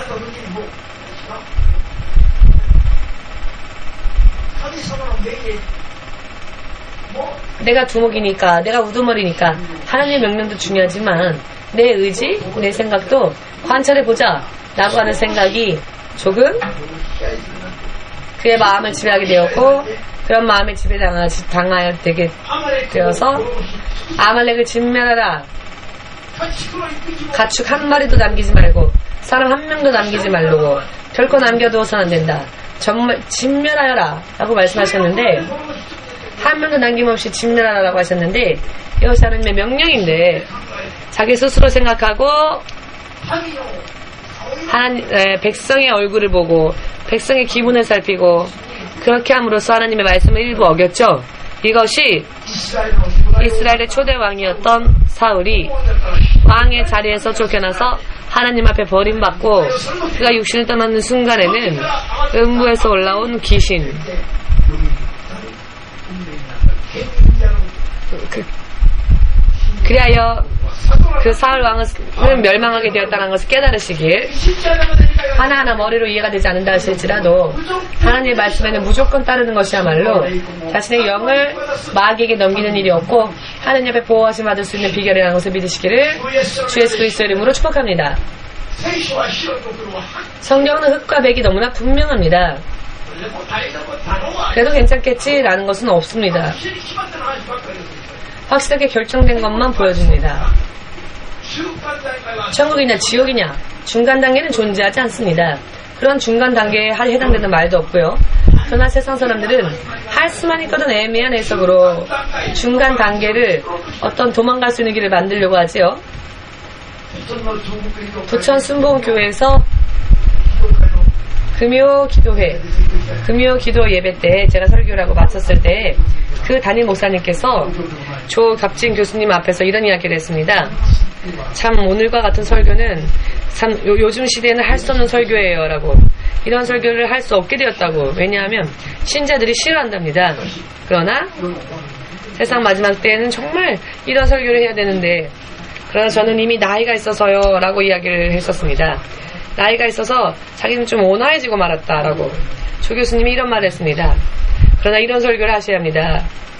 내가 두목이니까, 내가 우두머리니까 하나님의 명령도 중요하지만 내 의지, 내 생각도 관찰해보자 라고 하는 생각이 조금 그의 마음을 지배하게 되었고, 그런 마음에 지배당하여 되게 되어서 아말렉을 진멸하라, 가축 한 마리도 남기지 말고 사람 한 명도 남기지 말고 결코 남겨두어서는 안 된다, 정말 진멸하여라 라고 말씀하셨는데, 한 명도 남김없이 진멸하라고 하셨는데 이것이 하나님의 명령인데 자기 스스로 생각하고 하나님, 에, 백성의 얼굴을 보고 백성의 기분을 살피고 그렇게 함으로써 하나님의 말씀을 일부 어겼죠. 이것이 이스라엘의 초대 왕이었던 사울이 왕의 자리에서 쫓겨나서 하나님 앞에 버림받고 그가 육신을 떠나는 순간에는 음부에서 올라온 귀신, 그, 그리하여 그 사울 왕은 멸망하게 되었다는 것을 깨달으시길 하나하나 머리로 이해가 되지 않는다 하실지라도 하나님의 말씀에는 무조건 따르는 것이야말로 자신의 영을 마귀에게 넘기는 일이 없고 하나님 앞에 보호하심 받을 수 있는 비결이라는 것을 믿으시기를 주 예수 그리스도의 이름으로 축복합니다. 성경은 흙과 백이 너무나 분명합니다. 그래도 괜찮겠지라는 것은 없습니다. 확실하게 결정된 것만 보여줍니다. 천국이냐 지옥이냐 중간 단계는 존재하지 않습니다. 그런 중간 단계에 해당되는 말도 없고요. 그러나 세상 사람들은 할 수만 있거든 애매한 해석으로 중간 단계를 어떤 도망갈 수 있는 길을 만들려고 하지요. 부천 순복음교회에서 금요 기도회, 금요 기도 예배 때 제가 설교를 하고 마쳤을 때 그 담임 목사님께서 조갑진 교수님 앞에서 이런 이야기를 했습니다. 참 오늘과 같은 설교는 참 요, 요즘 시대에는 할 수 없는 설교예요 라고. 이런 설교를 할 수 없게 되었다고. 왜냐하면 신자들이 싫어한답니다. 그러나 세상 마지막 때에는 정말 이런 설교를 해야 되는데 그러나 저는 이미 나이가 있어서요 라고 이야기를 했었습니다. 나이가 있어서 자기는 좀 온화해지고 말았다라고. 조 교수님이 이런 말을 했습니다. 그러나 이런 설교를 하셔야 합니다.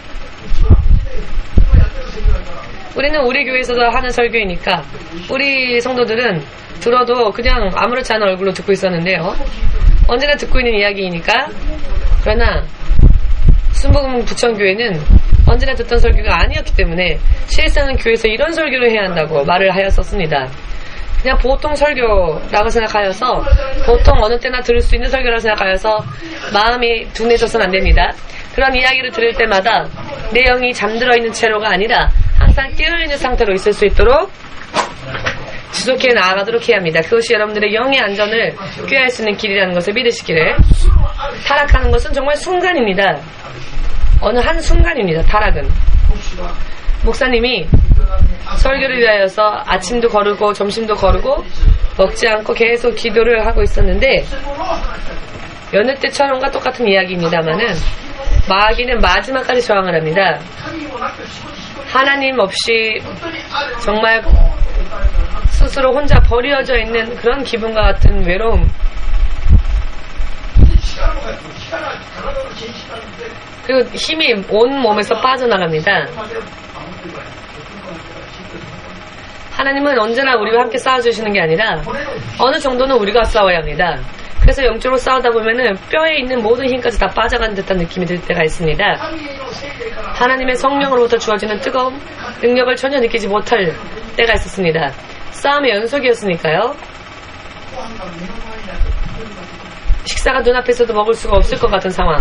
우리는 우리 교회에서도 하는 설교이니까 우리 성도들은 들어도 그냥 아무렇지 않은 얼굴로 듣고 있었는데요. 언제나 듣고 있는 이야기이니까. 그러나 순복음 부천교회는 언제나 듣던 설교가 아니었기 때문에 실상은 교회에서 이런 설교를 해야 한다고 말을 하였었습니다. 그냥 보통 설교라고 생각하여서 보통 어느 때나 들을 수 있는 설교라고 생각하여서 마음이 둔해져서는 안 됩니다. 그런 이야기를 들을 때마다 내용이 잠들어 있는 채로가 아니라 항상 깨어있는 상태로 있을 수 있도록 지속해 나아가도록 해야 합니다. 그것이 여러분들의 영의 안전을 꾀할 수 있는 길이라는 것을 믿으시기를. 타락하는 것은 정말 순간입니다. 어느 한 순간입니다. 타락은. 목사님이 설교를 위하여서 아침도 거르고 점심도 거르고 먹지 않고 계속 기도를 하고 있었는데 여느 때처럼과 똑같은 이야기입니다만은 마귀는 마지막까지 저항을 합니다. 하나님 없이 정말 스스로 혼자 버려져 있는 그런 기분과 같은 외로움, 그리고 힘이 온 몸에서 빠져나갑니다. 하나님은 언제나 우리와 함께 싸워주시는 게 아니라 어느 정도는 우리가 싸워야 합니다. 그래서 영적으로 싸우다 보면은 뼈에 있는 모든 힘까지 다 빠져가는 듯한 느낌이 들 때가 있습니다. 하나님의 성령으로부터 주어지는 뜨거움, 능력을 전혀 느끼지 못할 때가 있었습니다. 싸움의 연속이었으니까요. 식사가 눈앞에서도 먹을 수가 없을 것 같은 상황.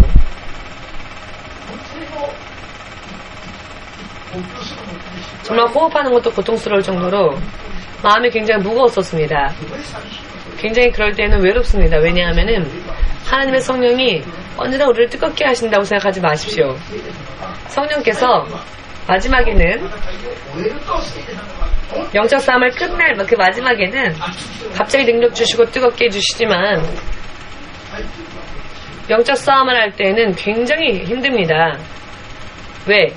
정말 호흡하는 것도 고통스러울 정도로 마음이 굉장히 무거웠었습니다. 굉장히 그럴 때는 외롭습니다. 왜냐하면은 하나님의 성령이 언제나 우리를 뜨겁게 하신다고 생각하지 마십시오. 성령께서 마지막에는 영적 싸움을 끝날 그 마지막에는 갑자기 능력 주시고 뜨겁게 해주시지만 영적 싸움을 할 때는 굉장히 힘듭니다. 왜?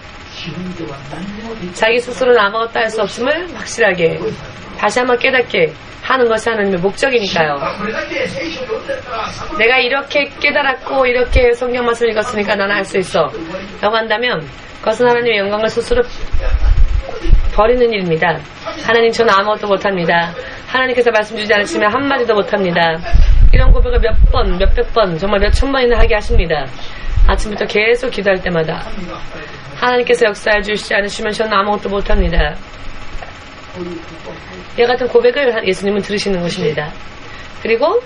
자기 스스로는 아무것도 할 수 없음을 확실하게 다시 한번 깨닫게 하는 것이 하나님의 목적이니까요. 내가 이렇게 깨달았고 이렇게 성경 말씀을 읽었으니까 나는 할 수 있어 라고 한다면 그것은 하나님의 영광을 스스로 버리는 일입니다. 하나님 저는 아무것도 못합니다. 하나님께서 말씀 주지 않으시면 한마디도 못합니다. 이런 고백을 몇 번, 몇백 번, 정말 몇천 번이나 하게 하십니다. 아침부터 계속 기도할 때마다 하나님께서 역사해 주시지 않으시면 저는 아무것도 못합니다. 이와 같은 고백을 예수님은 들으시는 것입니다. 그리고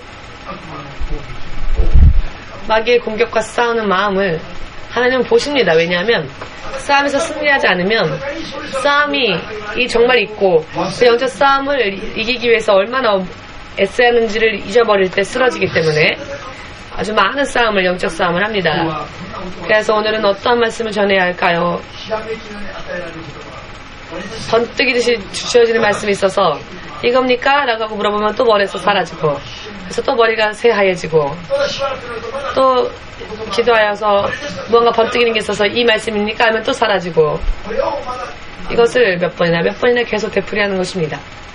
마귀의 공격과 싸우는 마음을 하나님은 보십니다. 왜냐하면 싸움에서 승리하지 않으면 싸움이 이 정말 있고 그 영적 싸움을 이기기 위해서 얼마나 애써야 하는지를 잊어버릴 때 쓰러지기 때문에 아주 많은 싸움을 영적 싸움을 합니다. 그래서 오늘은 어떠한 말씀을 전해야 할까요? 번뜩이듯이 주어지는 말씀이 있어서 이겁니까? 라고 하고 물어보면 또 머리에서 사라지고 그래서 또 머리가 새하얘지고 또 기도하여서 무언가 번뜩이는 게 있어서 이 말씀입니까? 하면 또 사라지고 이것을 몇 번이나 몇 번이나 계속 되풀이하는 것입니다.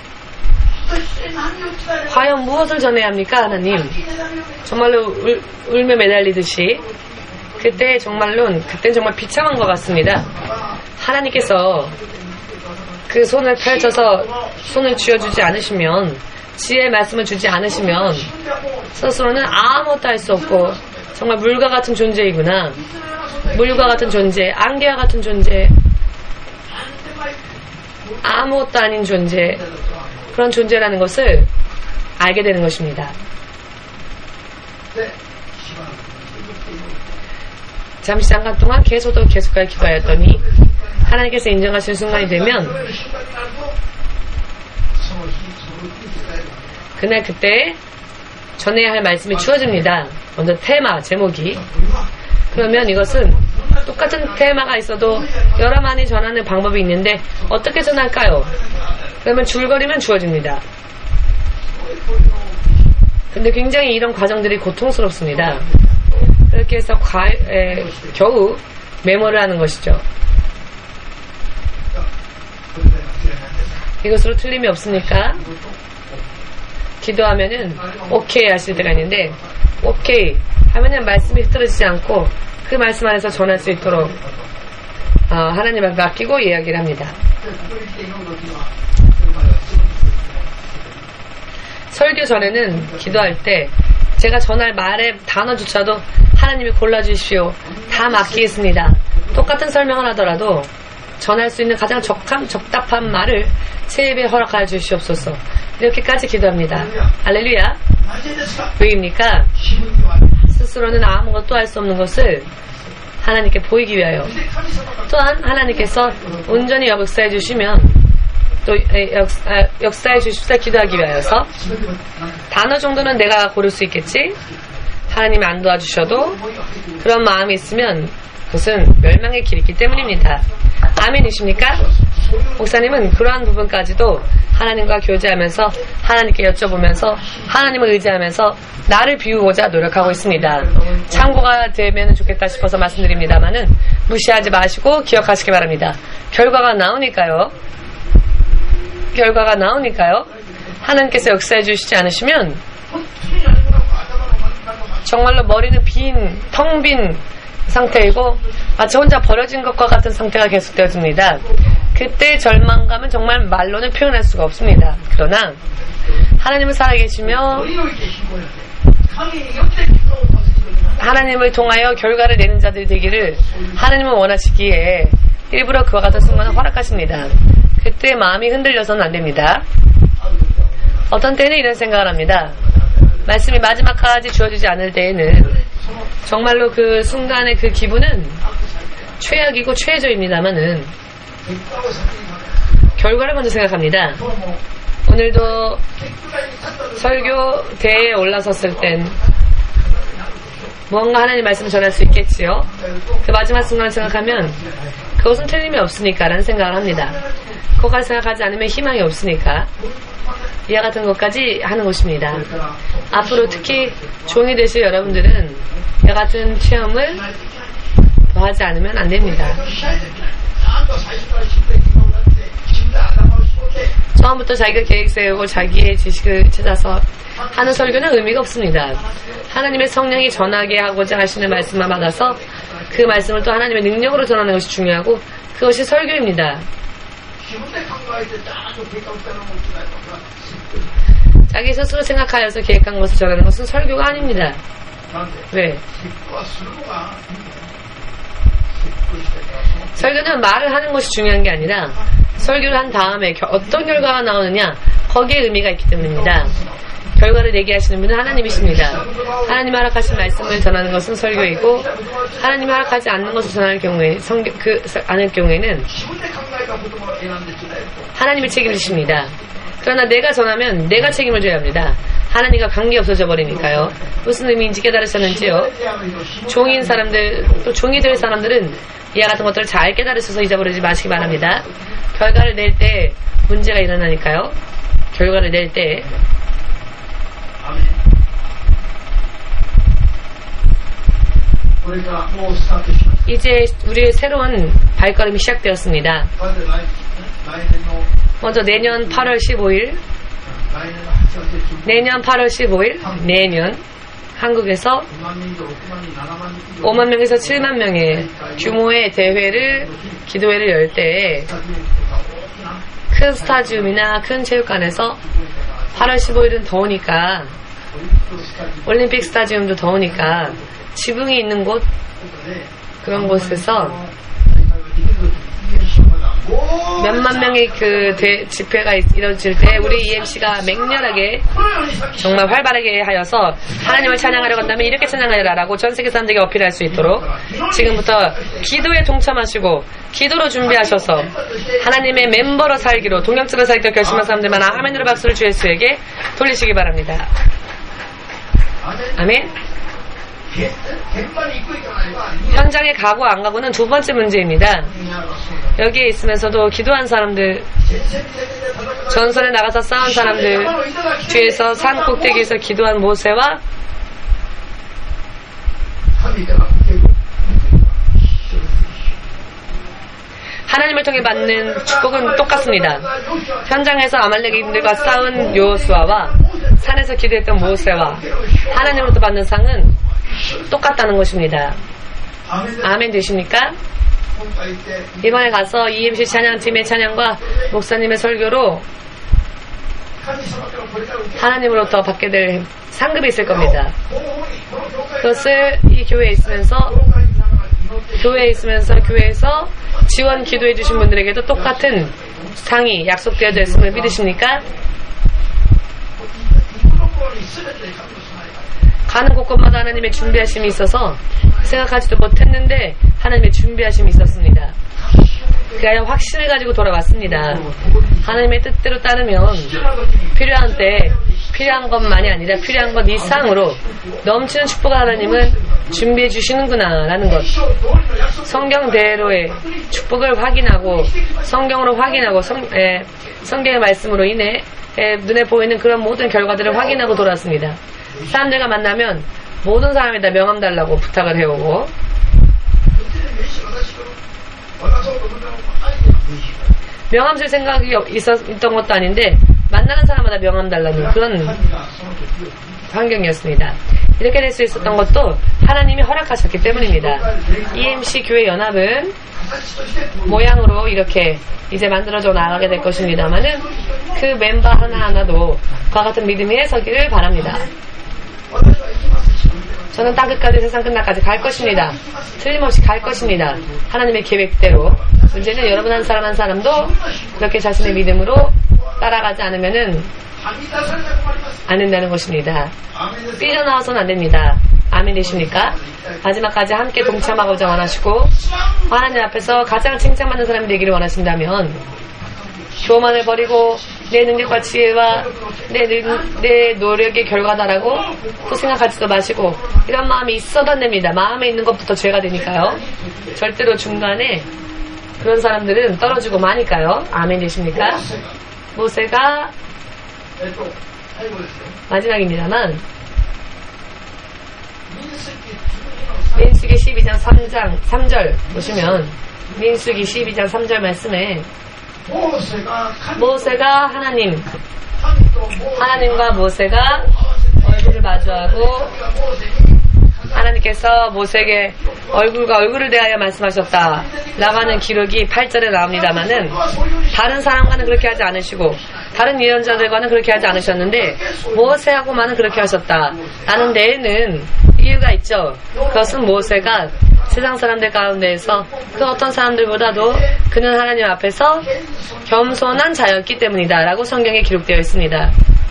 과연 무엇을 전해야 합니까? 하나님, 정말로 울, 울며 매달리듯이. 그때 정말로 그땐 정말 비참한 것 같습니다. 하나님께서 그 손을 펼쳐서 손을 쥐어주지 않으시면, 지혜의 말씀을 주지 않으시면 스스로는 아무것도 할 수 없고 정말 물과 같은 존재이구나, 물과 같은 존재, 안개와 같은 존재, 아무것도 아닌 존재, 그런 존재라는 것을 알게 되는 것입니다. 잠시 잠깐 동안 계속도 계속하여 기도하였더니 하나님께서 인정하시는 순간이 되면 그날 그때 전해야 할 말씀이 주어집니다. 먼저 테마, 제목이. 그러면 이것은 똑같은 테마가 있어도 여러 많이 전하는 방법이 있는데 어떻게 전할까요? 그러면 줄거리면 주어집니다. 근데 굉장히 이런 과정들이 고통스럽습니다. 그렇게 해서 과, 에, 겨우 메모를 하는 것이죠. 이것으로 틀림이 없으니까 기도하면은 오케이 하실 때가 있는데, 오케이 하면은 말씀이 흐트러지지 않고 그 말씀 안에서 전할 수 있도록 어, 하나님 앞에 맡기고 이야기를 합니다. 설교 전에는 기도할 때 제가 전할 말의 단어조차도 하나님이 골라주십시오, 다 맡기겠습니다, 똑같은 설명을 하더라도 전할 수 있는 가장 적합, 적답한 말을 제 입에 허락하여 주시옵소서, 이렇게까지 기도합니다. 할렐루야. 왜입니까? 스스로는 아무것도 할 수 없는 것을 하나님께 보이기 위하여, 또한 하나님께서 온전히 역사해 주시면 또 역사, 역사해 주십사 기도하기 위하여서, 단어 정도는 내가 고를 수 있겠지, 하나님이 안 도와주셔도 그런 마음이 있으면 그것은 멸망의 길이 있기 때문입니다. 아멘이십니까? 목사님은 그러한 부분까지도 하나님과 교제하면서, 하나님께 여쭤보면서, 하나님을 의지하면서 나를 비우고자 노력하고 있습니다. 참고가 되면 좋겠다 싶어서 말씀드립니다만은 무시하지 마시고 기억하시기 바랍니다. 결과가 나오니까요. 결과가 나오니까요. 하나님께서 역사해 주시지 않으시면 정말로 머리는 빈, 텅 빈 상태이고 마치 혼자 버려진 것과 같은 상태가 계속되어집니다. 그때 절망감은 정말 말로는 표현할 수가 없습니다. 그러나 하나님은 살아계시며 하나님을 통하여 결과를 내는 자들이 되기를 하나님은 원하시기에 일부러 그와 같은 순간을 허락하십니다. 그때 마음이 흔들려서는 안 됩니다. 어떤 때는 이런 생각을 합니다. 말씀이 마지막까지 주어지지 않을 때에는 정말로 그 순간의 그 기분은 최악이고 최저입니다만은 결과를 먼저 생각합니다. 오늘도 설교 대회에 올라섰을 땐 뭔가 하나님 말씀을 전할 수 있겠지요. 그 마지막 순간을 생각하면 그것은 틀림이 없으니까 라는 생각을 합니다. 그것까지 생각하지 않으면 희망이 없으니까 이와 같은 것까지 하는 것입니다. 앞으로 특히 종이 되실 여러분들은 이와 같은 체험을 더하지 않으면 안 됩니다. 처음부터 자기가 계획 세우고 자기의 지식을 찾아서 하는 설교는 의미가 없습니다. 하나님의 성령이 전하게 하고자 하시는 말씀만 받아서 그 말씀을 또 하나님의 능력으로 전하는 것이 중요하고 그것이 설교입니다. 자기 스스로 생각하여서 계획한 것을 전하는 것은 설교가 아닙니다. 왜? 설교는 말을 하는 것이 중요한 게 아니라 설교를 한 다음에 어떤 결과가 나오느냐, 거기에 의미가 있기 때문입니다. 결과를 내게 하시는 분은 하나님이십니다. 하나님 허락하신 말씀을 전하는 것은 설교이고 하나님 허락하지 않는 것을 전하는 경우에 성경, 그 않을 경우에는 하나님이 책임을 지십니다. 그러나 내가 전하면 내가 책임을 져야 합니다. 하나님과 관계 없어져 버리니까요. 무슨 의미인지 깨달으셨는지요? 종인 사람들, 또 종이 될 사람들은 이와 같은 것들을 잘 깨달으셔서 잊어버리지 마시기 바랍니다. 결과를 낼 때 문제가 일어나니까요. 결과를 낼 때 これからもうスタートします。 이제 우리의 새로운 발걸음이 시작되었습니다. 먼저 내년 팔월 십오일, 내년 팔월 십오일, 내년 한국에서 오만 명에서 칠만 명의 규모의 대회를, 기도회를 열 때에 큰 스타디움이나 큰 체육관에서 팔월 십오일은 더우니까, 올림픽 스타디움도 더우니까 지붕이 있는 곳, 그런 곳에서 몇만 명의 그 대, 집회가 이뤄질 때 우리 이엠씨가 맹렬하게 정말 활발하게 하여서 하나님을 찬양하려고 한다면 이렇게 찬양하라 라고 전 세계 사람들에게 어필할 수 있도록 지금부터 기도에 동참하시고 기도로 준비하셔서 하나님의 멤버로 살기로, 동역자로 살기로 결심한 사람들만 아멘으로 박수를 주 예수에게 돌리시기 바랍니다. 아멘. 현장에 가고 안 가고는 두 번째 문제입니다. 여기에 있으면서도 기도한 사람들, 전선에 나가서 싸운 사람들, 뒤에서 산 꼭대기에서 기도한 모세와 하나님을 통해 받는 축복은 똑같습니다. 현장에서 아말렉인들과 싸운 여호수아와 산에서 기도했던 모세와 하나님으로부터 받는 상은 똑같다는 것입니다. 아멘 되십니까? 이번에 가서 이엠씨 찬양팀의 찬양과 목사님의 설교로 하나님으로부터 받게 될 상급이 있을 겁니다. 그것을 이 교회에 있으면서 교회에 있으면서 교회에서 지원 기도해 주신 분들에게도 똑같은 상이 약속되어져 있음을 믿으십니까? 가는 곳곳마다 하나님의 준비하심이 있어서 생각하지도 못했는데 하나님의 준비하심이 있었습니다. 그래야 확신을 가지고 돌아왔습니다. 하나님의 뜻대로 따르면 필요한 때 필요한 것만이 아니라 필요한 것 이상으로 넘치는 축복을 하나님은 준비해 주시는구나 라는 것, 성경대로의 축복을 확인하고 성경으로 확인하고 성, 에, 성경의 말씀으로 인해 에, 눈에 보이는 그런 모든 결과들을 확인하고 돌아왔습니다. 사람들과 만나면 모든 사람에다 명함 달라고 부탁을 해오고, 명함 쓸 생각이 있었던 것도 아닌데 만나는 사람마다 명함 달라는 그런 환경이었습니다. 이렇게 될 수 있었던 것도 하나님이 허락하셨기 때문입니다. 이엠씨 교회 연합은 모양으로 이렇게 이제 만들어져 나가게 될 것입니다만은 그 멤버 하나하나도 그와 같은 믿음이 서기를 바랍니다. 저는 땅 끝까지 세상 끝날까지 갈 것입니다. 틀림없이 갈 것입니다. 하나님의 계획대로. 문제는 여러분 한 사람 한 사람도 그렇게 자신의 믿음으로 따라가지 않으면은 안 된다는 것입니다. 삐져나와서는 안 됩니다. 아멘 되십니까? 마지막까지 함께 동참하고자 원하시고 하나님 앞에서 가장 칭찬받는 사람이 되기를 원하신다면 교만을 버리고 내 능력과 지혜와 내, 내 노력의 결과다라고 또 생각하지도 마시고, 이런 마음이 있어도 안 됩니다. 마음에 있는 것부터 죄가 되니까요. 절대로 중간에 그런 사람들은 떨어지고 마니까요. 아멘 되십니까? 모세가 마지막입니다만 민수기 십이 장 삼 장 삼 절 보시면 민수기 십이 장 삼 절 말씀에 모세가 하나님 하나님과 모세가 얼굴을 마주하고 하나님께서 모세에게 얼굴과 얼굴을 대하여 말씀하셨다 라고 하는 기록이 팔 절에 나옵니다만은 다른 사람과는 그렇게 하지 않으시고 다른 예언자들과는 그렇게 하지 않으셨는데 모세하고만은 그렇게 하셨다 라는 데에는 이유가 있죠. 그것은 모세가 세상 사람들 가운데에서 그 어떤 사람들보다도 그는 하나님 앞에서 겸손한 자였기 때문이다 라고 성경에 기록되어 있습니다.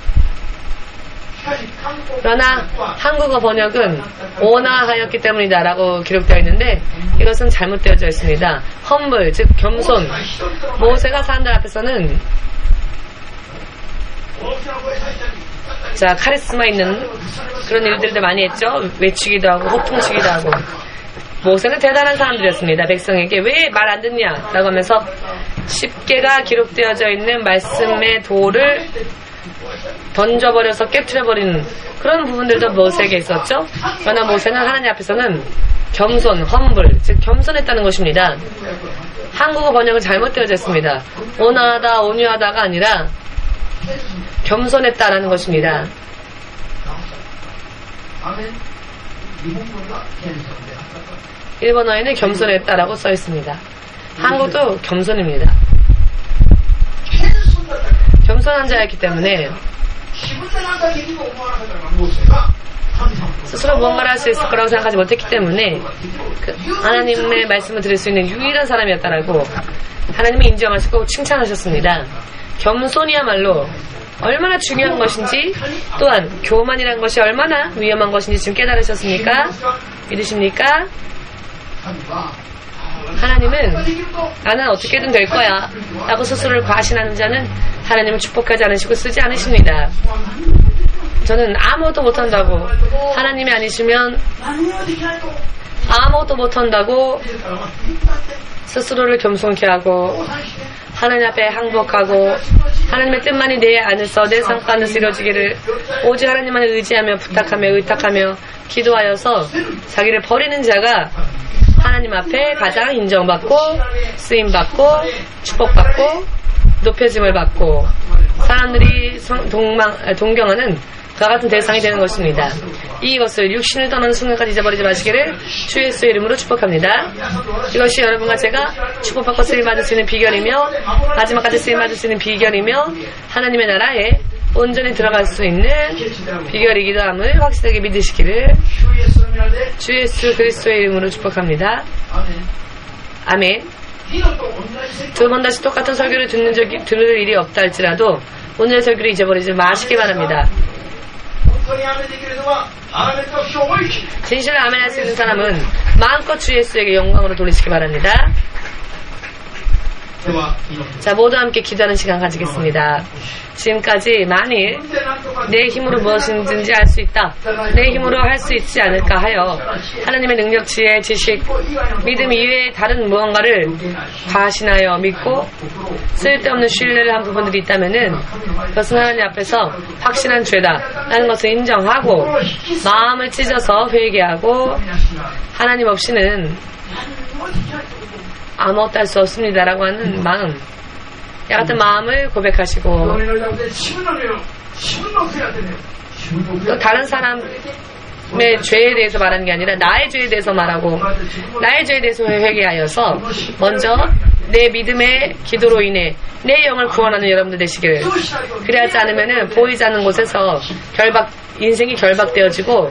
그러나 한국어 번역은 온화하였기 때문이다 라고 기록되어 있는데 이것은 잘못되어져 있습니다. 험블, 즉 겸손. 모세가 사람들 앞에서는 자 카리스마 있는 그런 일들도 많이 했죠. 외치기도 하고 호통치기도 하고. 모세는 대단한 사람들이었습니다. 백성에게 왜 말 안 듣냐 라고 하면서 십계가 기록되어져 있는 말씀의 돌을 던져버려서 깨트려버리는 그런 부분들도 모세에게 있었죠. 그러나 모세는 하나님 앞에서는 겸손, 험블, 즉 겸손했다는 것입니다. 한국어 번역은 잘못되어져 있습니다. 온화하다, 온유하다가 아니라 겸손했다라는 것입니다. 일본어에는 겸손했다라고 써 있습니다. 한국도 겸손입니다. 겸손한 자였기 때문에 스스로 무언가를 할 수 있을 거라고 생각하지 못했기 때문에 그 하나님의 말씀을 들을 수 있는 유일한 사람이었다라고 하나님이 인정하시고 칭찬하셨습니다. 겸손이야말로 얼마나 중요한 것인지, 또한 교만이라는 것이 얼마나 위험한 것인지 지금 깨달으셨습니까? 믿으십니까? 하나님은 나는 어떻게든 될 거야 라고 스스로를 과신하는 자는 하나님을 축복하지 않으시고 쓰지 않으십니다. 저는 아무것도 못한다고, 하나님이 아니시면 아무것도 못한다고 스스로를 겸손케 하고 하나님 앞에 항복하고 하나님의 뜻만이 내 안에서 내 삶 안에서 이루어지기를 오직 하나님만을 의지하며 부탁하며 의탁하며 기도하여서 자기를 버리는 자가 하나님 앞에 가장 인정받고 쓰임받고 축복받고 높여짐을 받고 사람들이 동망, 동경하는 그와 같은 대상이 되는 것입니다. 이것을 육신을 떠나는 순간까지 잊어버리지 마시기를 주 예수의 이름으로 축복합니다. 이것이 여러분과 제가 축복받고 쓰임받을 수 있는 비결이며 마지막까지 쓰임받을 수 있는 비결이며 하나님의 나라에 온전히 들어갈 수 있는 비결이기도 함을 확실하게 믿으시기를 주 예수 그리스도의 이름으로 축복합니다. 아멘. 두 번 다시 똑같은 설교를 듣는 적이, 들을 일이 없다 할지라도 오늘의 설교를 잊어버리지 마시기 바랍니다. 진실을 아멘할 수 있는 사람은 마음껏 주 예수에게 영광으로 돌리시기 바랍니다. 자, 모두 함께 기도하는 시간 가지겠습니다. 지금까지 만일 내 힘으로 무엇인지 알 수 있다, 내 힘으로 할 수 있지 않을까 하여 하나님의 능력, 지혜, 지식, 믿음 이외에 다른 무언가를 과신하여 믿고 쓸데없는 신뢰를 한 부분들이 있다면은 그것은 하나님 앞에서 확신한 죄다 라는 것을 인정하고 마음을 찢어서 회개하고 하나님 없이는 아무것도 할 수 없습니다라고 하는 마음, 이 같은 마음을 고백하시고 또 다른 사람의 죄에 대해서 말하는 게 아니라 나의 죄에 대해서 말하고 나의 죄에 대해서 회개하여서 먼저 내 믿음의 기도로 인해 내 영을 구원하는 여러분들 되시기를. 그리하지 않으면은 보이지 않는 곳에서 결박, 인생이 결박되어지고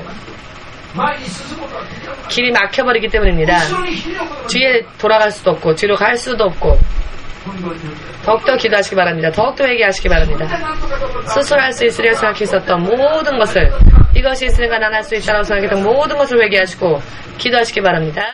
길이 막혀버리기 때문입니다. 뒤에 돌아갈 수도 없고 뒤로 갈 수도 없고 더욱더 기도하시기 바랍니다. 더욱더 회개하시기 바랍니다. 스스로 할 수 있으리라 생각해 있었던 모든 것을, 이것이 있으니까 난 할 수 있다고 생각했던 모든 것을 회개하시고 기도하시기 바랍니다.